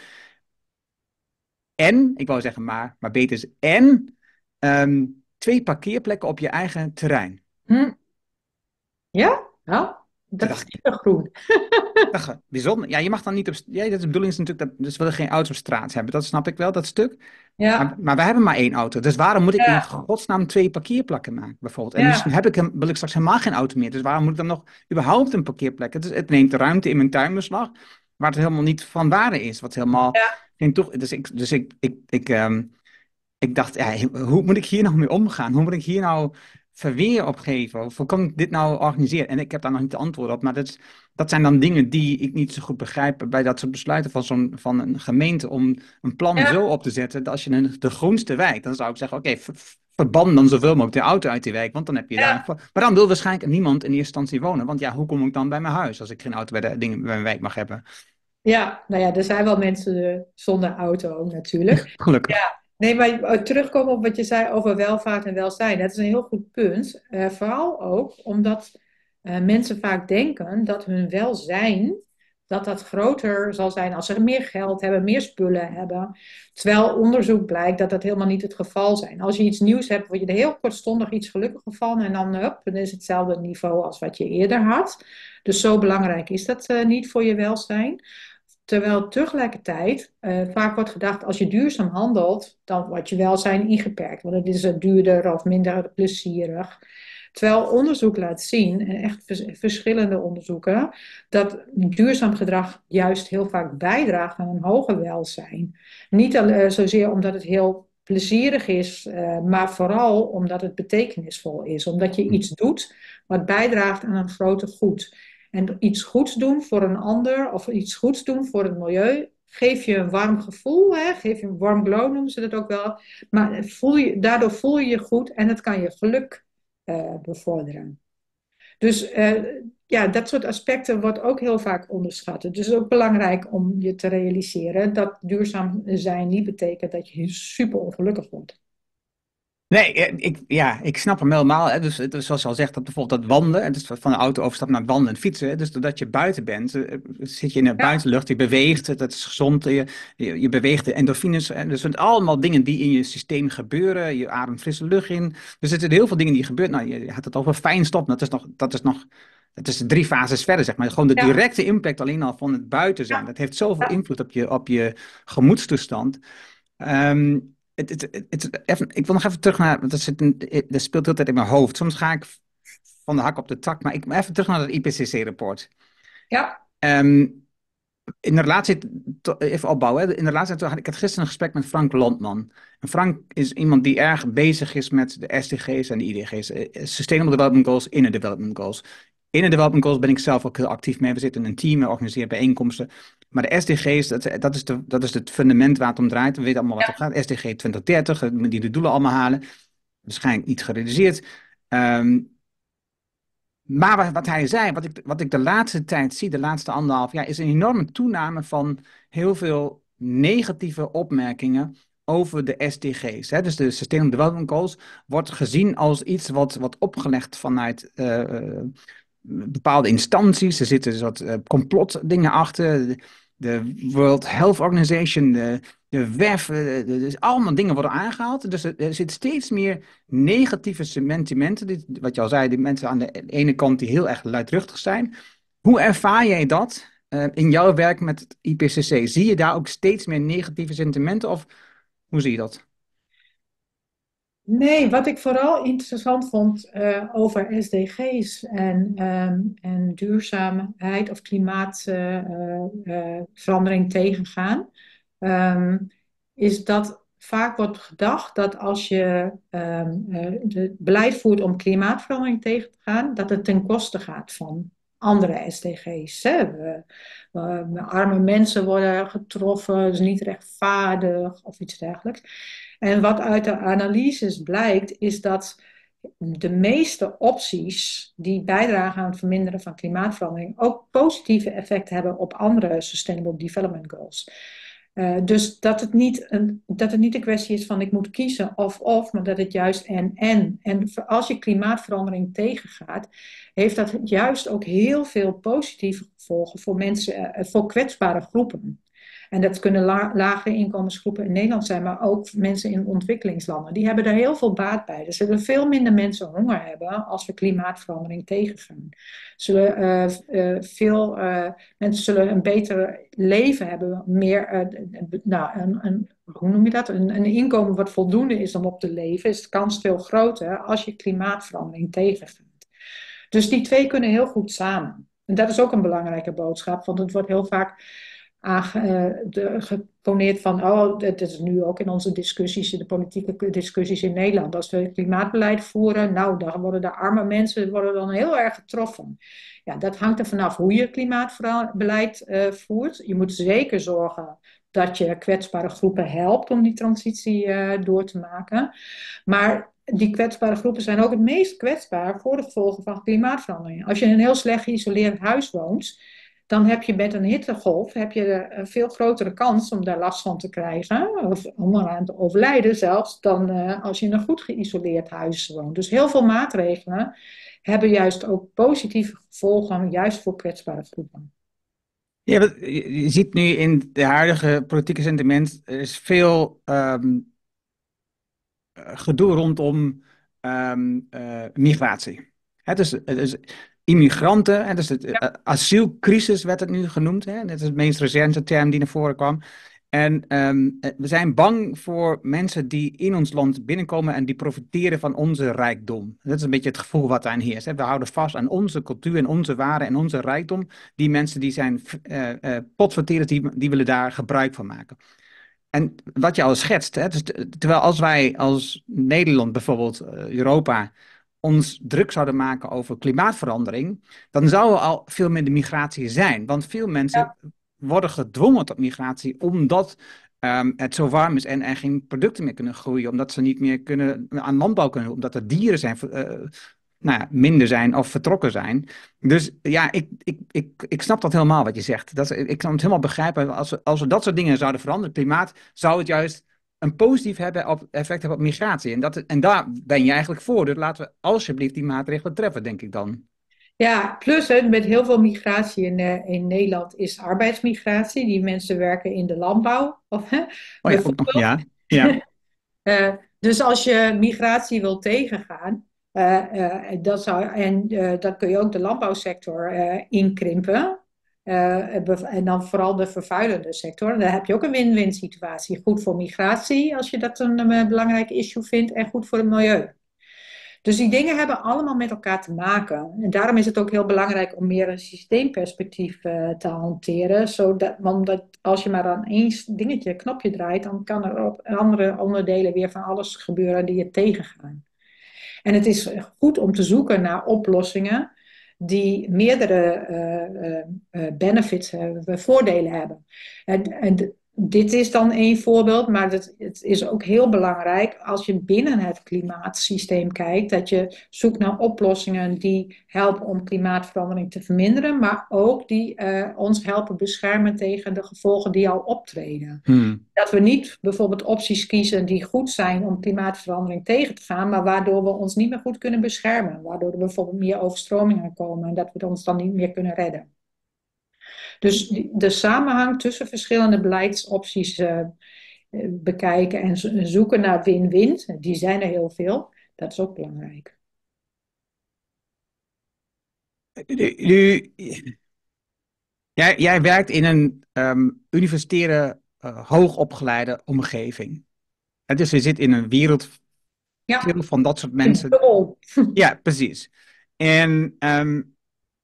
En, ik wou zeggen maar, maar beter is en, ehm, twee parkeerplekken op je eigen terrein. Hm. Ja, nou, Toen dat is dacht ik, niet zo groen. dacht, ik, bijzonder. Ja, je mag dan niet op, ja, de bedoeling is natuurlijk dat, dus we willen geen auto's op straat hebben. Dat snap ik wel, dat stuk. Maar, Ja, maar wij hebben maar één auto. Dus waarom moet ik in ja, godsnaam twee parkeerplekken maken, bijvoorbeeld? En misschien ja, heb ik hem, wil ik straks helemaal geen auto meer. Dus waarom moet ik dan nog überhaupt een parkeerplek? Het, is, het neemt de ruimte in mijn tuinbeslag, waar het helemaal niet van waarde is. Wat helemaal ja, geen toch. Dus ik, dus ik, ik, ik, ehm, ik dacht, ja, hoe moet ik hier nou mee omgaan? Hoe moet ik hier nou verweer op geven? Of hoe kan ik dit nou organiseren? En ik heb daar nog niet de antwoord op. Maar dat, is- dat zijn dan dingen die ik niet zo goed begrijp bij dat soort besluiten van, zo'n, van een gemeente om een plan zo ja, op te zetten. Dat als je een, de groenste wijk, dan zou ik zeggen, oké, ver- verban dan zoveel mogelijk de auto uit die wijk. Want dan heb je daar... ja. een- Maar dan wil waarschijnlijk niemand in eerste instantie wonen. Want ja, hoe kom ik dan bij mijn huis als ik geen auto bij, de, dingen, bij mijn wijk mag hebben? Ja, nou ja, er zijn wel mensen eh, zonder auto ook natuurlijk. Gelukkig. Ja, nee, maar eh, terugkomen op wat je zei over welvaart en welzijn. Dat is een heel goed punt. Eh, vooral ook omdat eh, mensen vaak denken dat hun welzijn, dat dat groter zal zijn als ze meer geld hebben, meer spullen hebben. Terwijl onderzoek blijkt dat dat helemaal niet het geval zijn. Als je iets nieuws hebt, word je er heel kortstondig iets gelukkiger van en dan, hup, dan is het hetzelfde niveau als wat je eerder had. Dus zo belangrijk is dat eh, niet voor je welzijn. Terwijl tegelijkertijd uh, vaak wordt gedacht, als je duurzaam handelt, dan wordt je welzijn ingeperkt. Want het is uh, duurder of minder plezierig. Terwijl onderzoek laat zien, en echt vers verschillende onderzoeken, dat duurzaam gedrag juist heel vaak bijdraagt aan een hoger welzijn. Niet al, uh, zozeer omdat het heel plezierig is, uh, maar vooral omdat het betekenisvol is. Omdat je iets doet wat bijdraagt aan een groter goed. En iets goeds doen voor een ander of iets goeds doen voor het milieu, geef je een warm gevoel, hè? Geef je een warm glow noemen ze dat ook wel. Maar voel je, daardoor voel je je goed en het kan je geluk uh, bevorderen. Dus uh, ja, dat soort aspecten wordt ook heel vaak onderschat. Dus het is ook belangrijk om je te realiseren dat duurzaam zijn niet betekent dat je super ongelukkig wordt. Nee, eh, ik, ja, ik snap hem helemaal. Hè. Dus, dus zoals je al zegt, dat bijvoorbeeld dat wandelen, hè, dus van de auto overstappen naar het wandelen en fietsen. Hè. Dus doordat je buiten bent, eh, zit je in de Ja, buitenlucht, je beweegt, dat is gezond, je, je, je beweegt de endorfines. Hè. Dus het zijn allemaal dingen die in je systeem gebeuren. Je ademt frisse lucht in. Dus er zijn heel veel dingen die gebeuren. Nou, je had het over fijnstof, dat is nog, dat is nog, dat is drie fases verder, zeg maar. Gewoon de ja, directe impact alleen al van het buiten zijn. ja, Dat heeft zoveel ja, invloed op je, op je gemoedstoestand. Ehm, het, het, het, het- even, ik wil nog even terug naar, want dat, zit een, dat speelt heel tijd in mijn hoofd. Soms ga ik van de hak op de tak, maar ik even terug naar het I P C C-rapport. ja, In de relatie, to- even opbouwen, hè. In de relatie, had ik had gisteren een gesprek met Frank Landman. En Frank is iemand die erg bezig is met de S D G's en de I D G's, eh, Sustainable Development Goals, Inner Development Goals. Inner Development Goals ben ik zelf ook heel actief mee. We zitten in een team, we organiseren bijeenkomsten. Maar de S D G's, dat, dat, is de, dat is het fundament waar het om draait. We weten allemaal wat ja. het gaat. S D G twintig dertig, eh, die de doelen allemaal halen. Waarschijnlijk niet gerealiseerd. Ehm, maar wat, wat hij zei, wat ik, wat ik de laatste tijd zie, de laatste anderhalf jaar, is een enorme toename van heel veel negatieve opmerkingen over de S D G's. Hè? Dus de Sustainable Development Goals wordt gezien als iets wat, wat opgelegd vanuit eh, eh, bepaalde instanties. Er zitten soort uh, complotdingen achter. De, de World Health Organization, de, de W E F, uh, de, dus allemaal dingen worden aangehaald. Dus er, er zit steeds meer negatieve sentimenten. Dit, wat je al zei, die mensen aan de ene kant die heel erg luidruchtig zijn. Hoe ervaar jij dat uh, in jouw werk met het I P C C? Zie je daar ook steeds meer negatieve sentimenten of hoe zie je dat? Nee, wat ik vooral interessant vond eh, over S D G's en, ehm, en duurzaamheid of klimaatverandering tegengaan, ehm, is dat vaak wordt gedacht dat als je ehm, eh, de beleid voert om klimaatverandering tegen te gaan, dat het ten koste gaat van andere S D G's. Hè. We- we- arme mensen worden getroffen, dat is niet rechtvaardig of iets dergelijks. En wat uit de analyses blijkt, is dat de meeste opties die bijdragen aan het verminderen van klimaatverandering ook positieve effecten hebben op andere Sustainable Development Goals. Uh, dus dat het, niet een, dat het niet een kwestie is van ik moet kiezen of-of, maar dat het juist en-en. En als je klimaatverandering tegengaat, heeft dat juist ook heel veel positieve gevolgen voor mensen, uh, voor kwetsbare groepen. En dat kunnen la lagere inkomensgroepen in Nederland zijn, maar ook mensen in ontwikkelingslanden. Die hebben er heel veel baat bij. Er zullen veel minder mensen honger hebben als we klimaatverandering tegengaan. Zullen, uh, uh, veel uh, mensen zullen een beter leven hebben, meer, uh, nou, een, een, hoe noem je dat? Een, een inkomen wat voldoende is om op te leven, is de kans veel groter als je klimaatverandering tegengaat. Dus die twee kunnen heel goed samen. En dat is ook een belangrijke boodschap, want het wordt heel vaak geponeerd van, oh, dat is nu ook in onze discussies, de politieke discussies in Nederland. Als we klimaatbeleid voeren, nou, dan worden de arme mensen worden dan heel erg getroffen. Ja, dat hangt er vanaf hoe je klimaatbeleid uh, voert. Je moet zeker zorgen dat je kwetsbare groepen helpt om die transitie uh, door te maken. Maar die kwetsbare groepen zijn ook het meest kwetsbaar voor de gevolgen van klimaatverandering. Als je in een heel slecht geïsoleerd huis woont, dan heb je met een hittegolf heb je een veel grotere kans om daar last van te krijgen, of om eraan te overlijden zelfs, dan uh, als je in een goed geïsoleerd huis woont. Dus heel veel maatregelen hebben juist ook positieve gevolgen, juist voor kwetsbare groepen. Ja, wat- je je ziet nu in de huidige politieke sentiment, er is veel um, gedoe rondom um, uh, migratie. Het is, het is immigranten, het is het uh, asielcrisis werd het nu genoemd. Hè? Dat is de meest recente term die naar voren kwam. En um, we zijn bang voor mensen die in ons land binnenkomen en die profiteren van onze rijkdom. Dat is een beetje het gevoel wat aan heerst. Hè? We houden vast aan onze cultuur en onze waarden en onze rijkdom. Die mensen die zijn uh, uh, potverterers, die, die willen daar gebruik van maken. En wat je al schetst, hè, dus terwijl als wij als Nederland bijvoorbeeld, uh, Europa, ons druk zouden maken over klimaatverandering, dan zou er al veel minder migratie zijn. Want veel mensen worden gedwongen tot migratie omdat um, het zo warm is en er geen producten meer kunnen groeien, omdat ze niet meer kunnen, aan landbouw kunnen, omdat er dieren zijn, uh, nou ja, minder zijn of vertrokken zijn. Dus ja, ik, ik, ik, ik snap dat helemaal wat je zegt. Dat, is- ik kan het helemaal begrijpen. Als we, als we dat soort dingen zouden veranderen, klimaat, zou het juist een positief hebben op, effect hebben op migratie. En, dat, en daar ben je eigenlijk voor. Dus laten we alsjeblieft die maatregelen treffen, denk ik dan. Ja, plus hè, met heel veel migratie in, eh, in Nederland is arbeidsmigratie. Die mensen werken in de landbouw. Of, hè, Oh ja, ook nog, bijvoorbeeld. ja. Ja. Eh, dus als je migratie wil tegengaan, eh, eh, dat zou, en eh, dan kun je ook de landbouwsector eh, inkrimpen. Eh, en dan vooral de vervuilende sector. Dan heb je ook een win-win situatie. Goed voor migratie, als je dat een, eh, belangrijk issue vindt, en goed voor het milieu. Dus die dingen hebben allemaal met elkaar te maken. En daarom is het ook heel belangrijk om meer een systeemperspectief uh, te hanteren. Zodat, want dat, als je maar aan één dingetje, een knopje draait, dan kan er op andere onderdelen weer van alles gebeuren die je tegengaan. En het is goed om te zoeken naar oplossingen die meerdere uh, uh, benefits hebben, voordelen hebben. En, en dit is dan één voorbeeld, maar het, het is ook heel belangrijk als je binnen het klimaatsysteem kijkt, dat je zoekt naar oplossingen die helpen om klimaatverandering te verminderen, maar ook die uh, ons helpen beschermen tegen de gevolgen die al optreden. Hmm. Dat we niet bijvoorbeeld opties kiezen die goed zijn om klimaatverandering tegen te gaan, maar waardoor we ons niet meer goed kunnen beschermen. Waardoor er bijvoorbeeld meer overstromingen komen en dat we ons dan niet meer kunnen redden. Dus de samenhang tussen verschillende beleidsopties uh, bekijken en zoeken naar win-win, die zijn er heel veel, dat is ook belangrijk. Nu, nu, jij, jij werkt in een um, universitaire, uh, hoogopgeleide omgeving. En dus je zit in een wereld Ja, van dat soort in mensen. bubbel. Ja, precies. En um,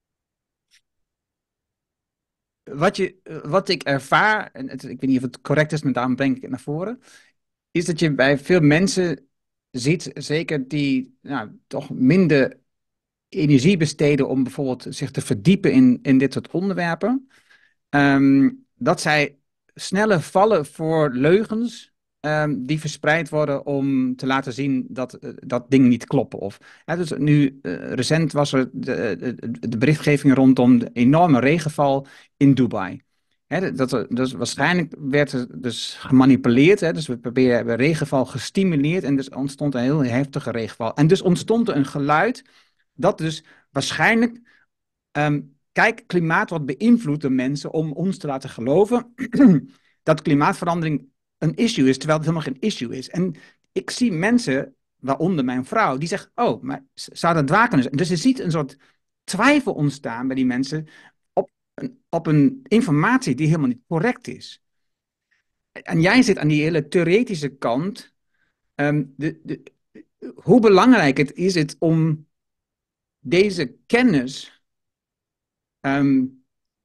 wat, je, wat ik ervaar, en het, ik weet niet of het correct is, maar daarom breng ik het naar voren, is dat je bij veel mensen ziet, zeker die nou, toch minder energie besteden om bijvoorbeeld zich te verdiepen in, in dit soort onderwerpen, um, dat zij sneller vallen voor leugens um, die verspreid worden om te laten zien dat, uh, dat dingen niet kloppen. Of, ja, dus nu, uh, recent was er de, de, de berichtgeving rondom de enorme regenval in Dubai. Hè, dat, dus waarschijnlijk werd er dus gemanipuleerd. Hè, dus we proberen, hebben regenval gestimuleerd en dus ontstond een heel heftige regenval. En dus ontstond er een geluid dat dus waarschijnlijk, um, kijk, klimaat wordt beïnvloed door mensen om ons te laten geloven dat klimaatverandering een issue is, terwijl het helemaal geen issue is. En ik zie mensen, waaronder mijn vrouw, die zeggen, oh, maar zou dat waar kunnen zijn? Dus je ziet een soort twijfel ontstaan bij die mensen op een, op een informatie die helemaal niet correct is. En jij zit aan die hele theoretische kant. Um, de, de, hoe belangrijk het is het om deze kennis. Um,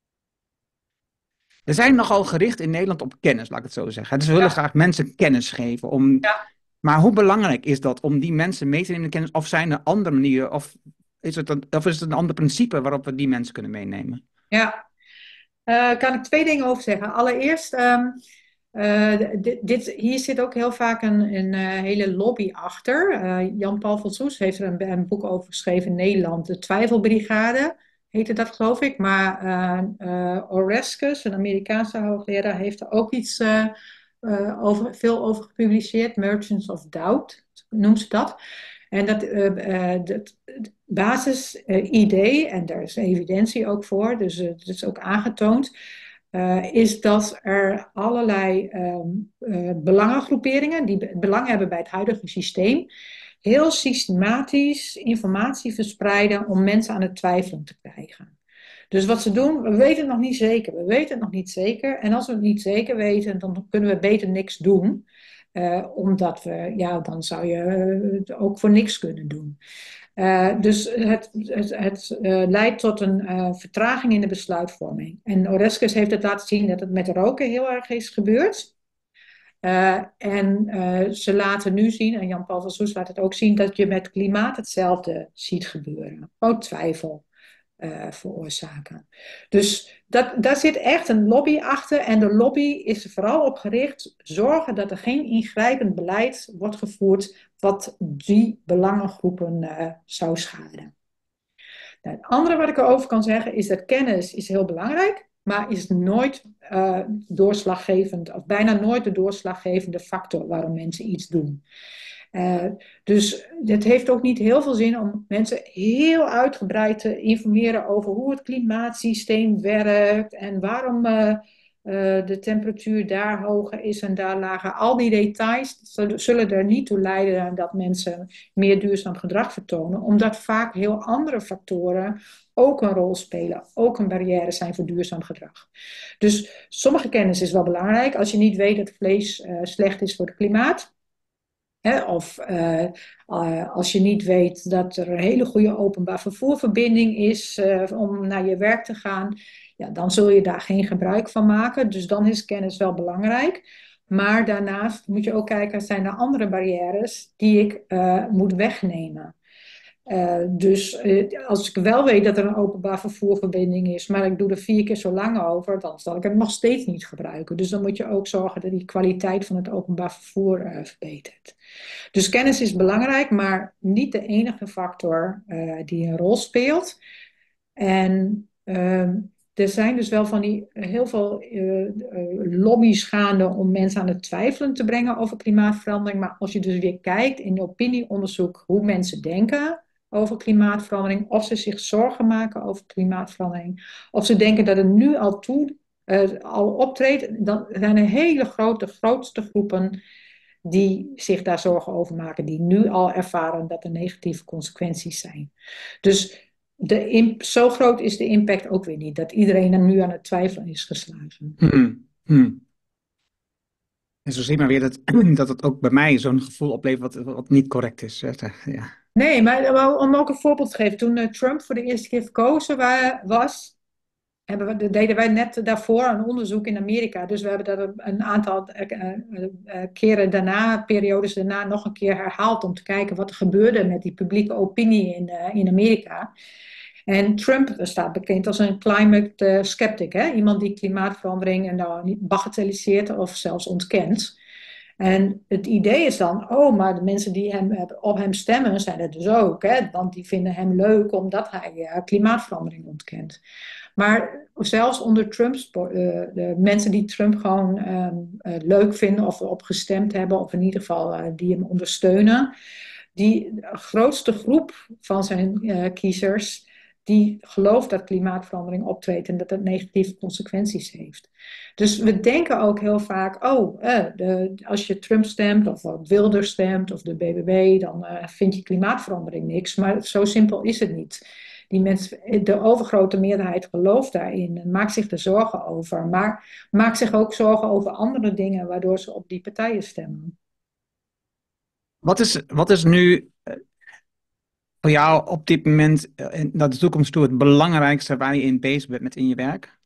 we zijn nogal gericht in Nederland op kennis, laat ik het zo zeggen. Dus we willen Ja, graag mensen kennis geven. Om, ja. maar hoe belangrijk is dat om die mensen mee te nemen in de kennis? Of zijn er andere manieren? Of is het een, of is het een ander principe waarop we die mensen kunnen meenemen? Ja. Uh, kan ik twee dingen over zeggen. Allereerst, um, uh, dit, dit, hier zit ook heel vaak een, een uh, hele lobby achter. Uh, Jan-Paul van Soes heeft er een, een boek over geschreven in Nederland. De Twijfelbrigade heette dat, geloof ik. Maar uh, uh, Oreskes, een Amerikaanse hoogleraar, heeft er ook iets uh, uh, over, veel over gepubliceerd. Merchants of Doubt, noemt ze dat. En dat, uh, uh, dat basisidee, uh, en daar is evidentie ook voor, dus uh, dat is ook aangetoond, uh, is dat er allerlei um, uh, belangengroeperingen die belang hebben bij het huidige systeem, heel systematisch informatie verspreiden om mensen aan het twijfelen te krijgen. Dus wat ze doen, we weten het nog niet zeker. We weten het nog niet zeker. En als we het niet zeker weten, dan kunnen we beter niks doen. Uh, omdat we, ja, dan zou je het ook voor niks kunnen doen. Uh, dus het, het, het uh, leidt tot een uh, vertraging in de besluitvorming. En Oreskes heeft het laten zien dat het met roken heel erg is gebeurd. Uh, en uh, ze laten nu zien, en Jan-Paul van Soest laat het ook zien, dat je met klimaat hetzelfde ziet gebeuren. Ook twijfel uh, veroorzaken. Dus dat, daar zit echt een lobby achter. En de lobby is er vooral op gericht zorgen dat er geen ingrijpend beleid wordt gevoerd wat die belangengroepen uh, zou schaden. Nou, het andere wat ik erover kan zeggen is dat kennis is heel belangrijk, maar is nooit uh, doorslaggevend, of bijna nooit de doorslaggevende factor waarom mensen iets doen. Uh, dus het heeft ook niet heel veel zin om mensen heel uitgebreid te informeren over hoe het klimaatsysteem werkt en waarom uh, uh, de temperatuur daar hoger is en daar lager. Al die details zullen er niet toe leiden dat mensen meer duurzaam gedrag vertonen, omdat vaak heel andere factoren ook een rol spelen, ook een barrière zijn voor duurzaam gedrag. Dus sommige kennis is wel belangrijk. Als je niet weet dat vlees uh, slecht is voor het klimaat, Hè, of uh, uh, als je niet weet dat er een hele goede openbaar vervoerverbinding is uh, om naar je werk te gaan, ja, dan zul je daar geen gebruik van maken. Dus dan is kennis wel belangrijk. Maar daarnaast moet je ook kijken, zijn er andere barrières die ik uh, moet wegnemen? Uh, dus uh, als ik wel weet dat er een openbaar vervoerverbinding is, maar ik doe er vier keer zo lang over, dan zal ik het nog steeds niet gebruiken. Dus dan moet je ook zorgen dat die kwaliteit van het openbaar vervoer uh, verbetert. Dus kennis is belangrijk, maar niet de enige factor uh, die een rol speelt. En uh, er zijn dus wel van die heel veel uh, uh, lobby's gaande om mensen aan het twijfelen te brengen over klimaatverandering. Maar als je dus weer kijkt in opinieonderzoek hoe mensen denken over klimaatverandering, of ze zich zorgen maken over klimaatverandering, of ze denken dat het nu al toe uh, al optreedt, dan zijn er hele grote, grootste groepen die zich daar zorgen over maken, die nu al ervaren dat er negatieve consequenties zijn. Dus de imp- zo groot is de impact ook weer niet, dat iedereen er nu aan het twijfelen is geslagen. Hmm. Hmm. En zo zie je maar weer dat, dat het ook bij mij zo'n gevoel oplevert wat, wat niet correct is. Ja. Nee, maar om ook een voorbeeld te geven, toen Trump voor de eerste keer verkozen was, hebben we, deden wij net daarvoor een onderzoek in Amerika. Dus we hebben dat een aantal uh, uh, keren daarna, periodes daarna, nog een keer herhaald om te kijken wat er gebeurde met die publieke opinie in, uh, in Amerika. En Trump staat bekend als een climate uh, skeptic, hè? Iemand die klimaatverandering en nou niet bagatelliseert of zelfs ontkent. En het idee is dan, oh, maar de mensen die hem, op hem stemmen zijn het dus ook, hè? Want die vinden hem leuk omdat hij uh, klimaatverandering ontkent. Maar zelfs onder Trumps, uh, de mensen die Trump gewoon um, uh, leuk vinden of op gestemd hebben, of in ieder geval uh, die hem ondersteunen, die grootste groep van zijn uh, kiezers, die gelooft dat klimaatverandering optreedt en dat dat negatieve consequenties heeft. Dus we denken ook heel vaak, oh, uh, de, als je Trump stemt of op Wilders stemt of de B B B, dan uh, vind je klimaatverandering niks. Maar zo simpel is het niet. Die mensen, de overgrote meerderheid gelooft daarin en maakt zich er zorgen over. Maar maakt zich ook zorgen over andere dingen waardoor ze op die partijen stemmen. Wat is, wat is nu uh, voor jou op dit moment uh, naar de toekomst toe het belangrijkste waar je in bezig bent met in je werk?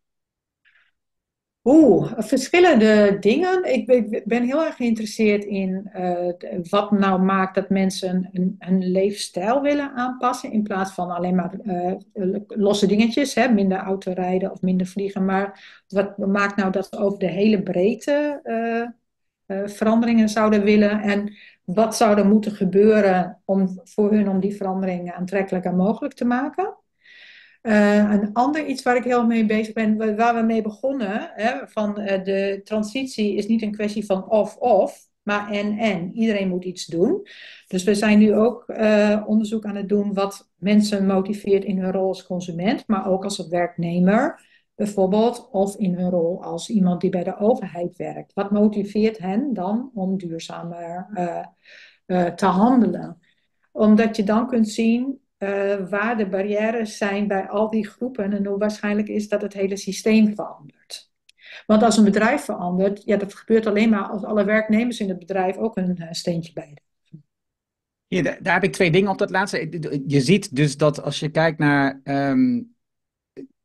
Oeh, verschillende dingen. Ik ben, ik ben heel erg geïnteresseerd in uh, wat nou maakt dat mensen een, een leefstijl willen aanpassen. In plaats van alleen maar uh, losse dingetjes, hè, minder autorijden of minder vliegen. Maar wat maakt nou dat ze over de hele breedte uh, uh, veranderingen zouden willen? En wat zou er moeten gebeuren om, voor hun om die veranderingen aantrekkelijker mogelijk te maken? Uh, een ander iets waar ik heel mee bezig ben, waar we mee begonnen, hè, van uh, de transitie is niet een kwestie van of-of, maar en-en. Iedereen moet iets doen. Dus we zijn nu ook uh, onderzoek aan het doen wat mensen motiveert in hun rol als consument, maar ook als werknemer bijvoorbeeld, of in hun rol als iemand die bij de overheid werkt. Wat motiveert hen dan om duurzamer uh, uh, te handelen? Omdat je dan kunt zien uh, waar de barrières zijn bij al die groepen en hoe waarschijnlijk is dat het hele systeem verandert. Want als een bedrijf verandert, ja, dat gebeurt alleen maar als alle werknemers in het bedrijf ook een uh, steentje bijdragen. Ja, daar, daar heb ik twee dingen op dat laatste. Je ziet dus dat als je kijkt naar um,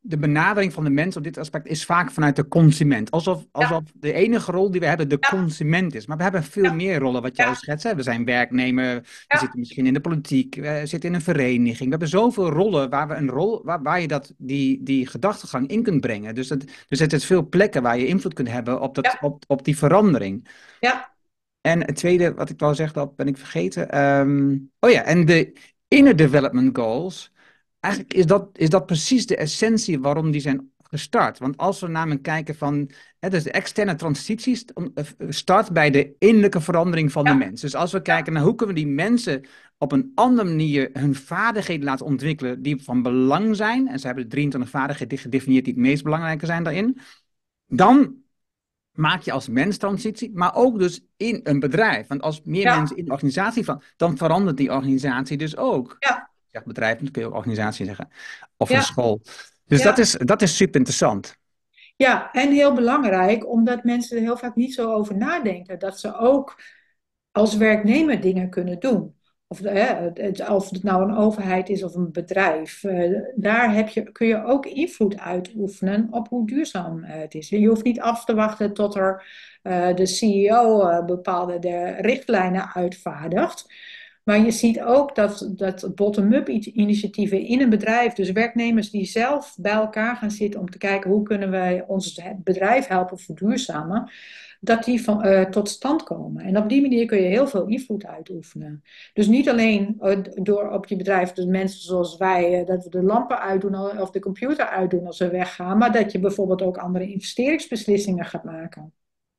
de benadering van de mens op dit aspect is vaak vanuit de consument. Alsof, Ja, alsof de enige rol die we hebben de ja, consument is. Maar we hebben veel ja, meer rollen, wat jij al ja, schetst. Hè. We zijn werknemer, we ja, zitten misschien in de politiek, we zitten in een vereniging. We hebben zoveel rollen waar, we een rol, waar, waar je dat, die, die gedachtegang in kunt brengen. Dus, het, dus het is veel plekken waar je invloed kunt hebben op, dat, ja, op, op die verandering. ja, En het tweede wat ik wou zeggen, dat ben ik vergeten. Ehm, oh ja, en de Inner Development Goals. Eigenlijk is dat, is dat precies de essentie waarom die zijn gestart. Want als we namelijk kijken van, hè, dus de externe transitie st- om- eh, start bij de innerlijke verandering van de ja, mens. Dus als we ja, kijken naar hoe kunnen we die mensen op een andere manier hun vaardigheden laten ontwikkelen die van belang zijn. En ze hebben de drieëntwintig vaardigheden gedefinieerd die het meest belangrijke zijn daarin. Dan maak je als mens transitie, maar ook dus in een bedrijf. Want als meer ja, mensen in de organisatie van, dan verandert die organisatie dus ook. ja, Ik zeg bedrijf, dan kun je ook organisatie zeggen. Of een ja, school. Dus dat ja. is, dat is super interessant. Ja, en heel belangrijk, omdat mensen er heel vaak niet zo over nadenken, dat ze ook als werknemer dingen kunnen doen. Of, hè, het, het- of het nou een overheid is of een bedrijf. Eh, daar heb je, kun je ook invloed uitoefenen op hoe duurzaam eh, het is. Je hoeft niet af te wachten tot er eh, de C E O eh, bepaalde de richtlijnen uitvaardigt. Maar je ziet ook dat, dat bottom-up initiatieven in een bedrijf, dus werknemers die zelf bij elkaar gaan zitten om te kijken hoe kunnen wij ons bedrijf helpen verduurzamen, dat die van, uh, tot stand komen. En op die manier kun je heel veel invloed uitoefenen. Dus niet alleen uh, door op je bedrijf, dus mensen zoals wij, uh, dat we de lampen uitdoen of de computer uitdoen als we weggaan, maar dat je bijvoorbeeld ook andere investeringsbeslissingen gaat maken.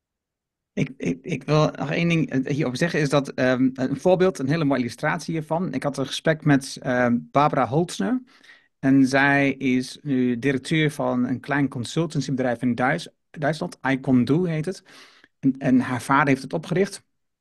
Ik, ik, ik wil nog één ding eh, hierover zeggen, is dat ehm, een voorbeeld, een hele mooie illustratie hiervan. Ik had een gesprek met ehm, Barbara Holzner. En zij is nu directeur van een klein consultancybedrijf in Duits, Duitsland. iConDo heet het. En, en haar vader heeft het opgericht.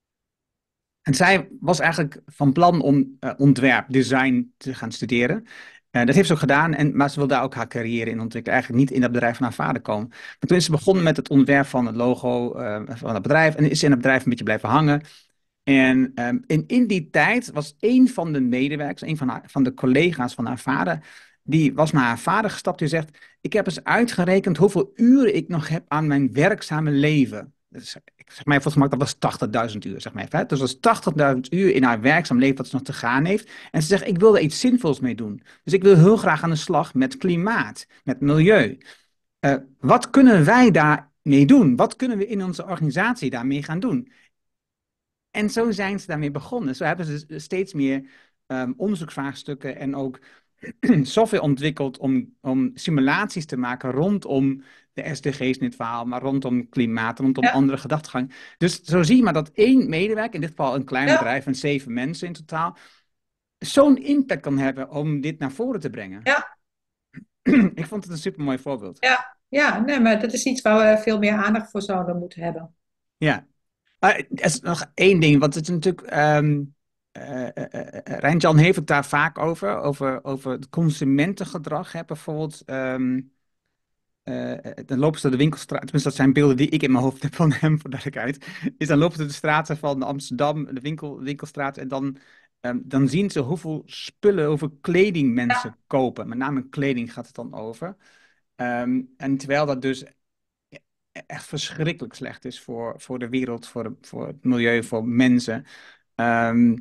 En zij was eigenlijk van plan om eh, ontwerp, design te gaan studeren. Eh, dat heeft ze ook gedaan, en, maar ze wil daar ook haar carrière in ontwikkelen. Eigenlijk niet in dat bedrijf van haar vader komen. Maar toen is ze begonnen met het ontwerp van het logo eh, van het bedrijf. En is ze in het bedrijf een beetje blijven hangen. En ehm, in, in die tijd was een van de medewerkers, een van, haar, van de collega's van haar vader, die was naar haar vader gestapt. Die zegt: ik heb eens uitgerekend hoeveel uren ik nog heb aan mijn werkzame leven. Dus, ik zeg maar, volgens mij, dat was tachtigduizend uur, zeg maar even. Hè? Dus dat was tachtigduizend uur in haar werkzaam leven wat ze nog te gaan heeft. En ze zegt: ik wil er iets zinvols mee doen. Dus ik wil heel graag aan de slag met klimaat, met milieu. Eh, wat kunnen wij daarmee doen? Wat kunnen we in onze organisatie daarmee gaan doen? En zo zijn ze daarmee begonnen. Zo hebben ze steeds meer ehm, onderzoeksvraagstukken en ook software ontwikkeld om, om simulaties te maken rondom de S D G's in dit verhaal, maar rondom klimaat, rondom Ja, andere gedachtegang. Dus zo zie je maar dat één medewerker, in dit geval een klein ja, bedrijf van zeven mensen in totaal, zo'n impact kan hebben om dit naar voren te brengen. ja, Ik vond het een supermooi voorbeeld. ja, ja, nee, maar dat is iets waar we veel meer aandacht voor zouden moeten hebben. Ja. Maar er is nog één ding, want het is natuurlijk. ehm eh, eh, eh, eh, Rijn-Jan heeft het daar vaak over, over, over het consumentengedrag. Hè? Bijvoorbeeld, ehm, eh, eh, dan lopen ze door de winkelstraat, tenminste dat zijn beelden die ik in mijn hoofd heb van hem, voor duidelijkheid. Is dan lopen ze door de straten van Amsterdam, de winkel, winkelstraat, en dan, ehm, dan zien ze hoeveel spullen, hoeveel kleding Ja, mensen kopen. Met name kleding gaat het dan over. Ehm, en terwijl dat dus echt verschrikkelijk slecht is voor, voor de wereld, voor, de, voor het milieu, voor mensen. Ehm,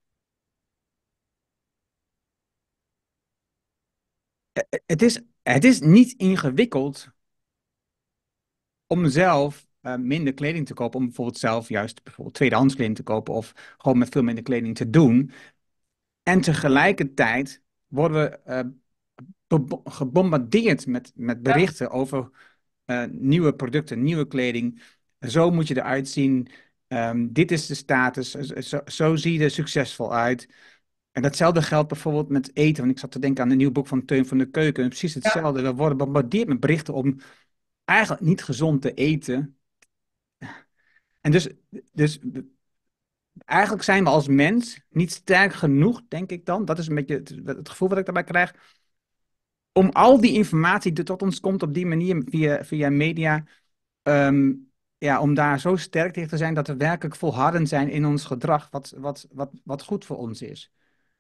het is, het is niet ingewikkeld om zelf eh, minder kleding te kopen, om bijvoorbeeld zelf juist bijvoorbeeld tweedehands kleding te kopen of gewoon met veel minder kleding te doen. En tegelijkertijd worden we eh, bebo- gebombardeerd met, met ja, berichten over eh, nieuwe producten, nieuwe kleding. Zo moet je eruit zien. Ehm, dit is de status. Zo, zo, zo zie je er succesvol uit. En datzelfde geldt bijvoorbeeld met eten. Want ik zat te denken aan een nieuw boek van Teun van de Keuken. Precies ja, hetzelfde. We worden gebombardeerd met berichten om eigenlijk niet gezond te eten. En dus, dus eigenlijk zijn we als mens niet sterk genoeg, denk ik dan. Dat is een beetje het, het gevoel wat ik daarbij krijg. Om al die informatie die tot ons komt op die manier via, via media. ehm, ja, om daar zo sterk tegen te zijn dat we werkelijk volhardend zijn in ons gedrag. Wat, wat, wat, wat goed voor ons is.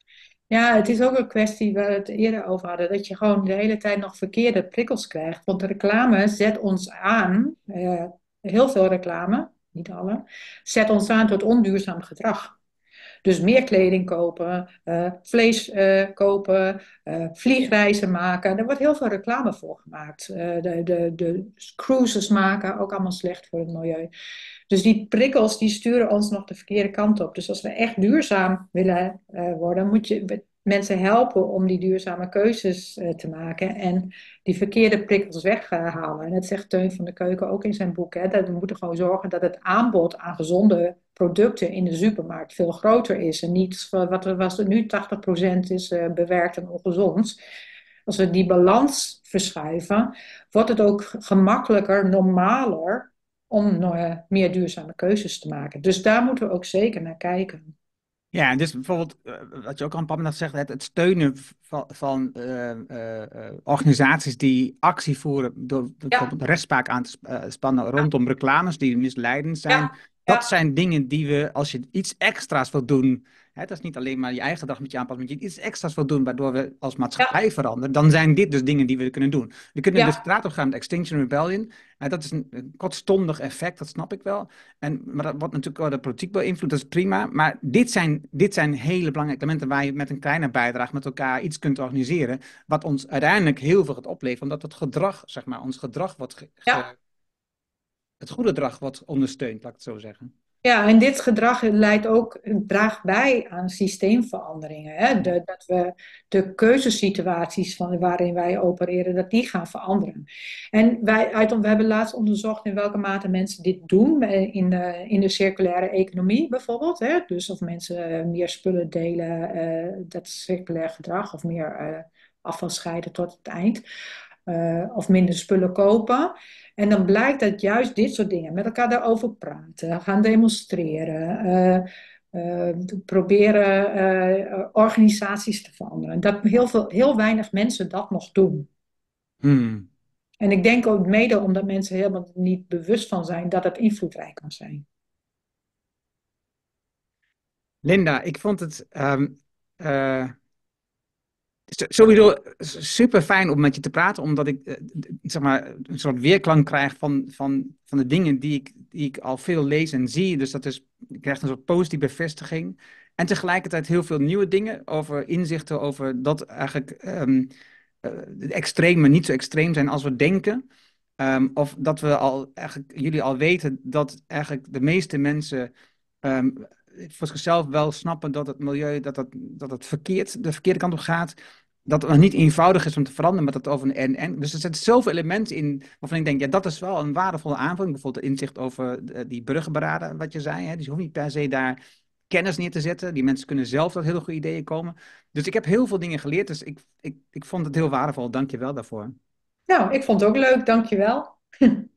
Ja, het is ook een kwestie waar we het eerder over hadden, dat je gewoon de hele tijd nog verkeerde prikkels krijgt. Want de reclame zet ons aan, eh, heel veel reclame, niet alle, zet ons aan tot onduurzaam gedrag. Dus meer kleding kopen, eh, vlees eh, kopen, eh, vliegreizen maken. Er wordt heel veel reclame voor gemaakt. Eh, de, de, de cruises maken, ook allemaal slecht voor het milieu. Dus die prikkels die sturen ons nog de verkeerde kant op. Dus als we echt duurzaam willen eh, worden, moet je mensen helpen om die duurzame keuzes eh, te maken en die verkeerde prikkels weghalen. En dat zegt Teun van de Keuken ook in zijn boek. Hè, dat we moeten gewoon zorgen dat het aanbod aan gezonde producten in de supermarkt veel groter is. En niet wat er was nu tachtig procent is uh, bewerkt en ongezond. Als we die balans verschuiven, wordt het ook gemakkelijker, normaler om uh, meer duurzame keuzes te maken. Dus daar moeten we ook zeker naar kijken. Ja, dus bijvoorbeeld, eh, wat je ook al een paar minuten zegt, het, het steunen van, van eh, eh, eh, organisaties die actie voeren door Ja, bijvoorbeeld de rechtspraak aan te sp- eh, spannen rondom reclames die misleidend zijn. ja, Dat ja, zijn dingen die we, als je iets extra's wilt doen, hè, dat is niet alleen maar je eigen gedrag met je aanpassen, maar je iets extra's wilt doen waardoor we als ja, maatschappij veranderen, dan zijn dit dus dingen die we kunnen doen. We kunnen de ja, straat op gaan met Extinction Rebellion. Eh, dat is een, een kortstondig effect, dat snap ik wel. En, maar dat wordt natuurlijk door de politiek beïnvloed, dat is prima. Maar dit zijn, dit zijn hele belangrijke elementen waar je met een kleine bijdrage met elkaar iets kunt organiseren. Wat ons uiteindelijk heel veel gaat opleveren. Omdat het gedrag, zeg maar, ons gedrag wordt, ge- ja. ge- het goede gedrag wordt ondersteund, laat ik het zo zeggen. Ja, en dit gedrag leidt ook, draagt bij aan systeemveranderingen. Hè? De, dat we de keuzesituaties van waarin wij opereren, dat die gaan veranderen. En wij, uit, we hebben laatst onderzocht in welke mate mensen dit doen eh, in de, in de circulaire economie bijvoorbeeld. Hè? Dus of mensen eh, meer spullen delen, eh, dat is circulair gedrag, of meer eh, afval scheiden tot het eind. Uh, of minder spullen kopen. En dan blijkt dat juist dit soort dingen, met elkaar daarover praten, gaan demonstreren, uh, uh, proberen uh, organisaties te veranderen. Dat heel, veel, heel weinig mensen dat nog doen. Hmm. En ik denk ook mede omdat mensen helemaal niet bewust van zijn dat het invloedrijk kan zijn. Linda, ik vond het ehm, eh, s- sowieso super fijn om met je te praten, omdat ik eh, d- zeg maar, een soort weerklank krijg van, van, van de dingen die ik, die ik al veel lees en zie. Dus dat is, ik krijg een soort positieve bevestiging. En tegelijkertijd heel veel nieuwe dingen over inzichten over dat eigenlijk ehm, eh, de extremen niet zo extreem zijn als we denken. Ehm, of dat we al eigenlijk, jullie al weten dat eigenlijk de meeste mensen ehm, voor zichzelf wel snappen dat het milieu dat het, dat het verkeerd, de verkeerde kant op gaat. Dat het nog niet eenvoudig is om te veranderen, maar dat het over een en-en. Dus er zitten zoveel elementen in waarvan ik denk, ja, dat is wel een waardevolle aanvulling. Bijvoorbeeld de inzicht over de- die bruggenberaden, wat je zei. Hè? Dus je hoeft niet per se daar kennis neer te zetten. Die mensen kunnen zelf tot hele goede ideeën komen. Dus ik heb heel veel dingen geleerd. Dus ik, ik, ik vond het heel waardevol. Dank je wel daarvoor. Nou, ik vond het ook leuk, dankjewel.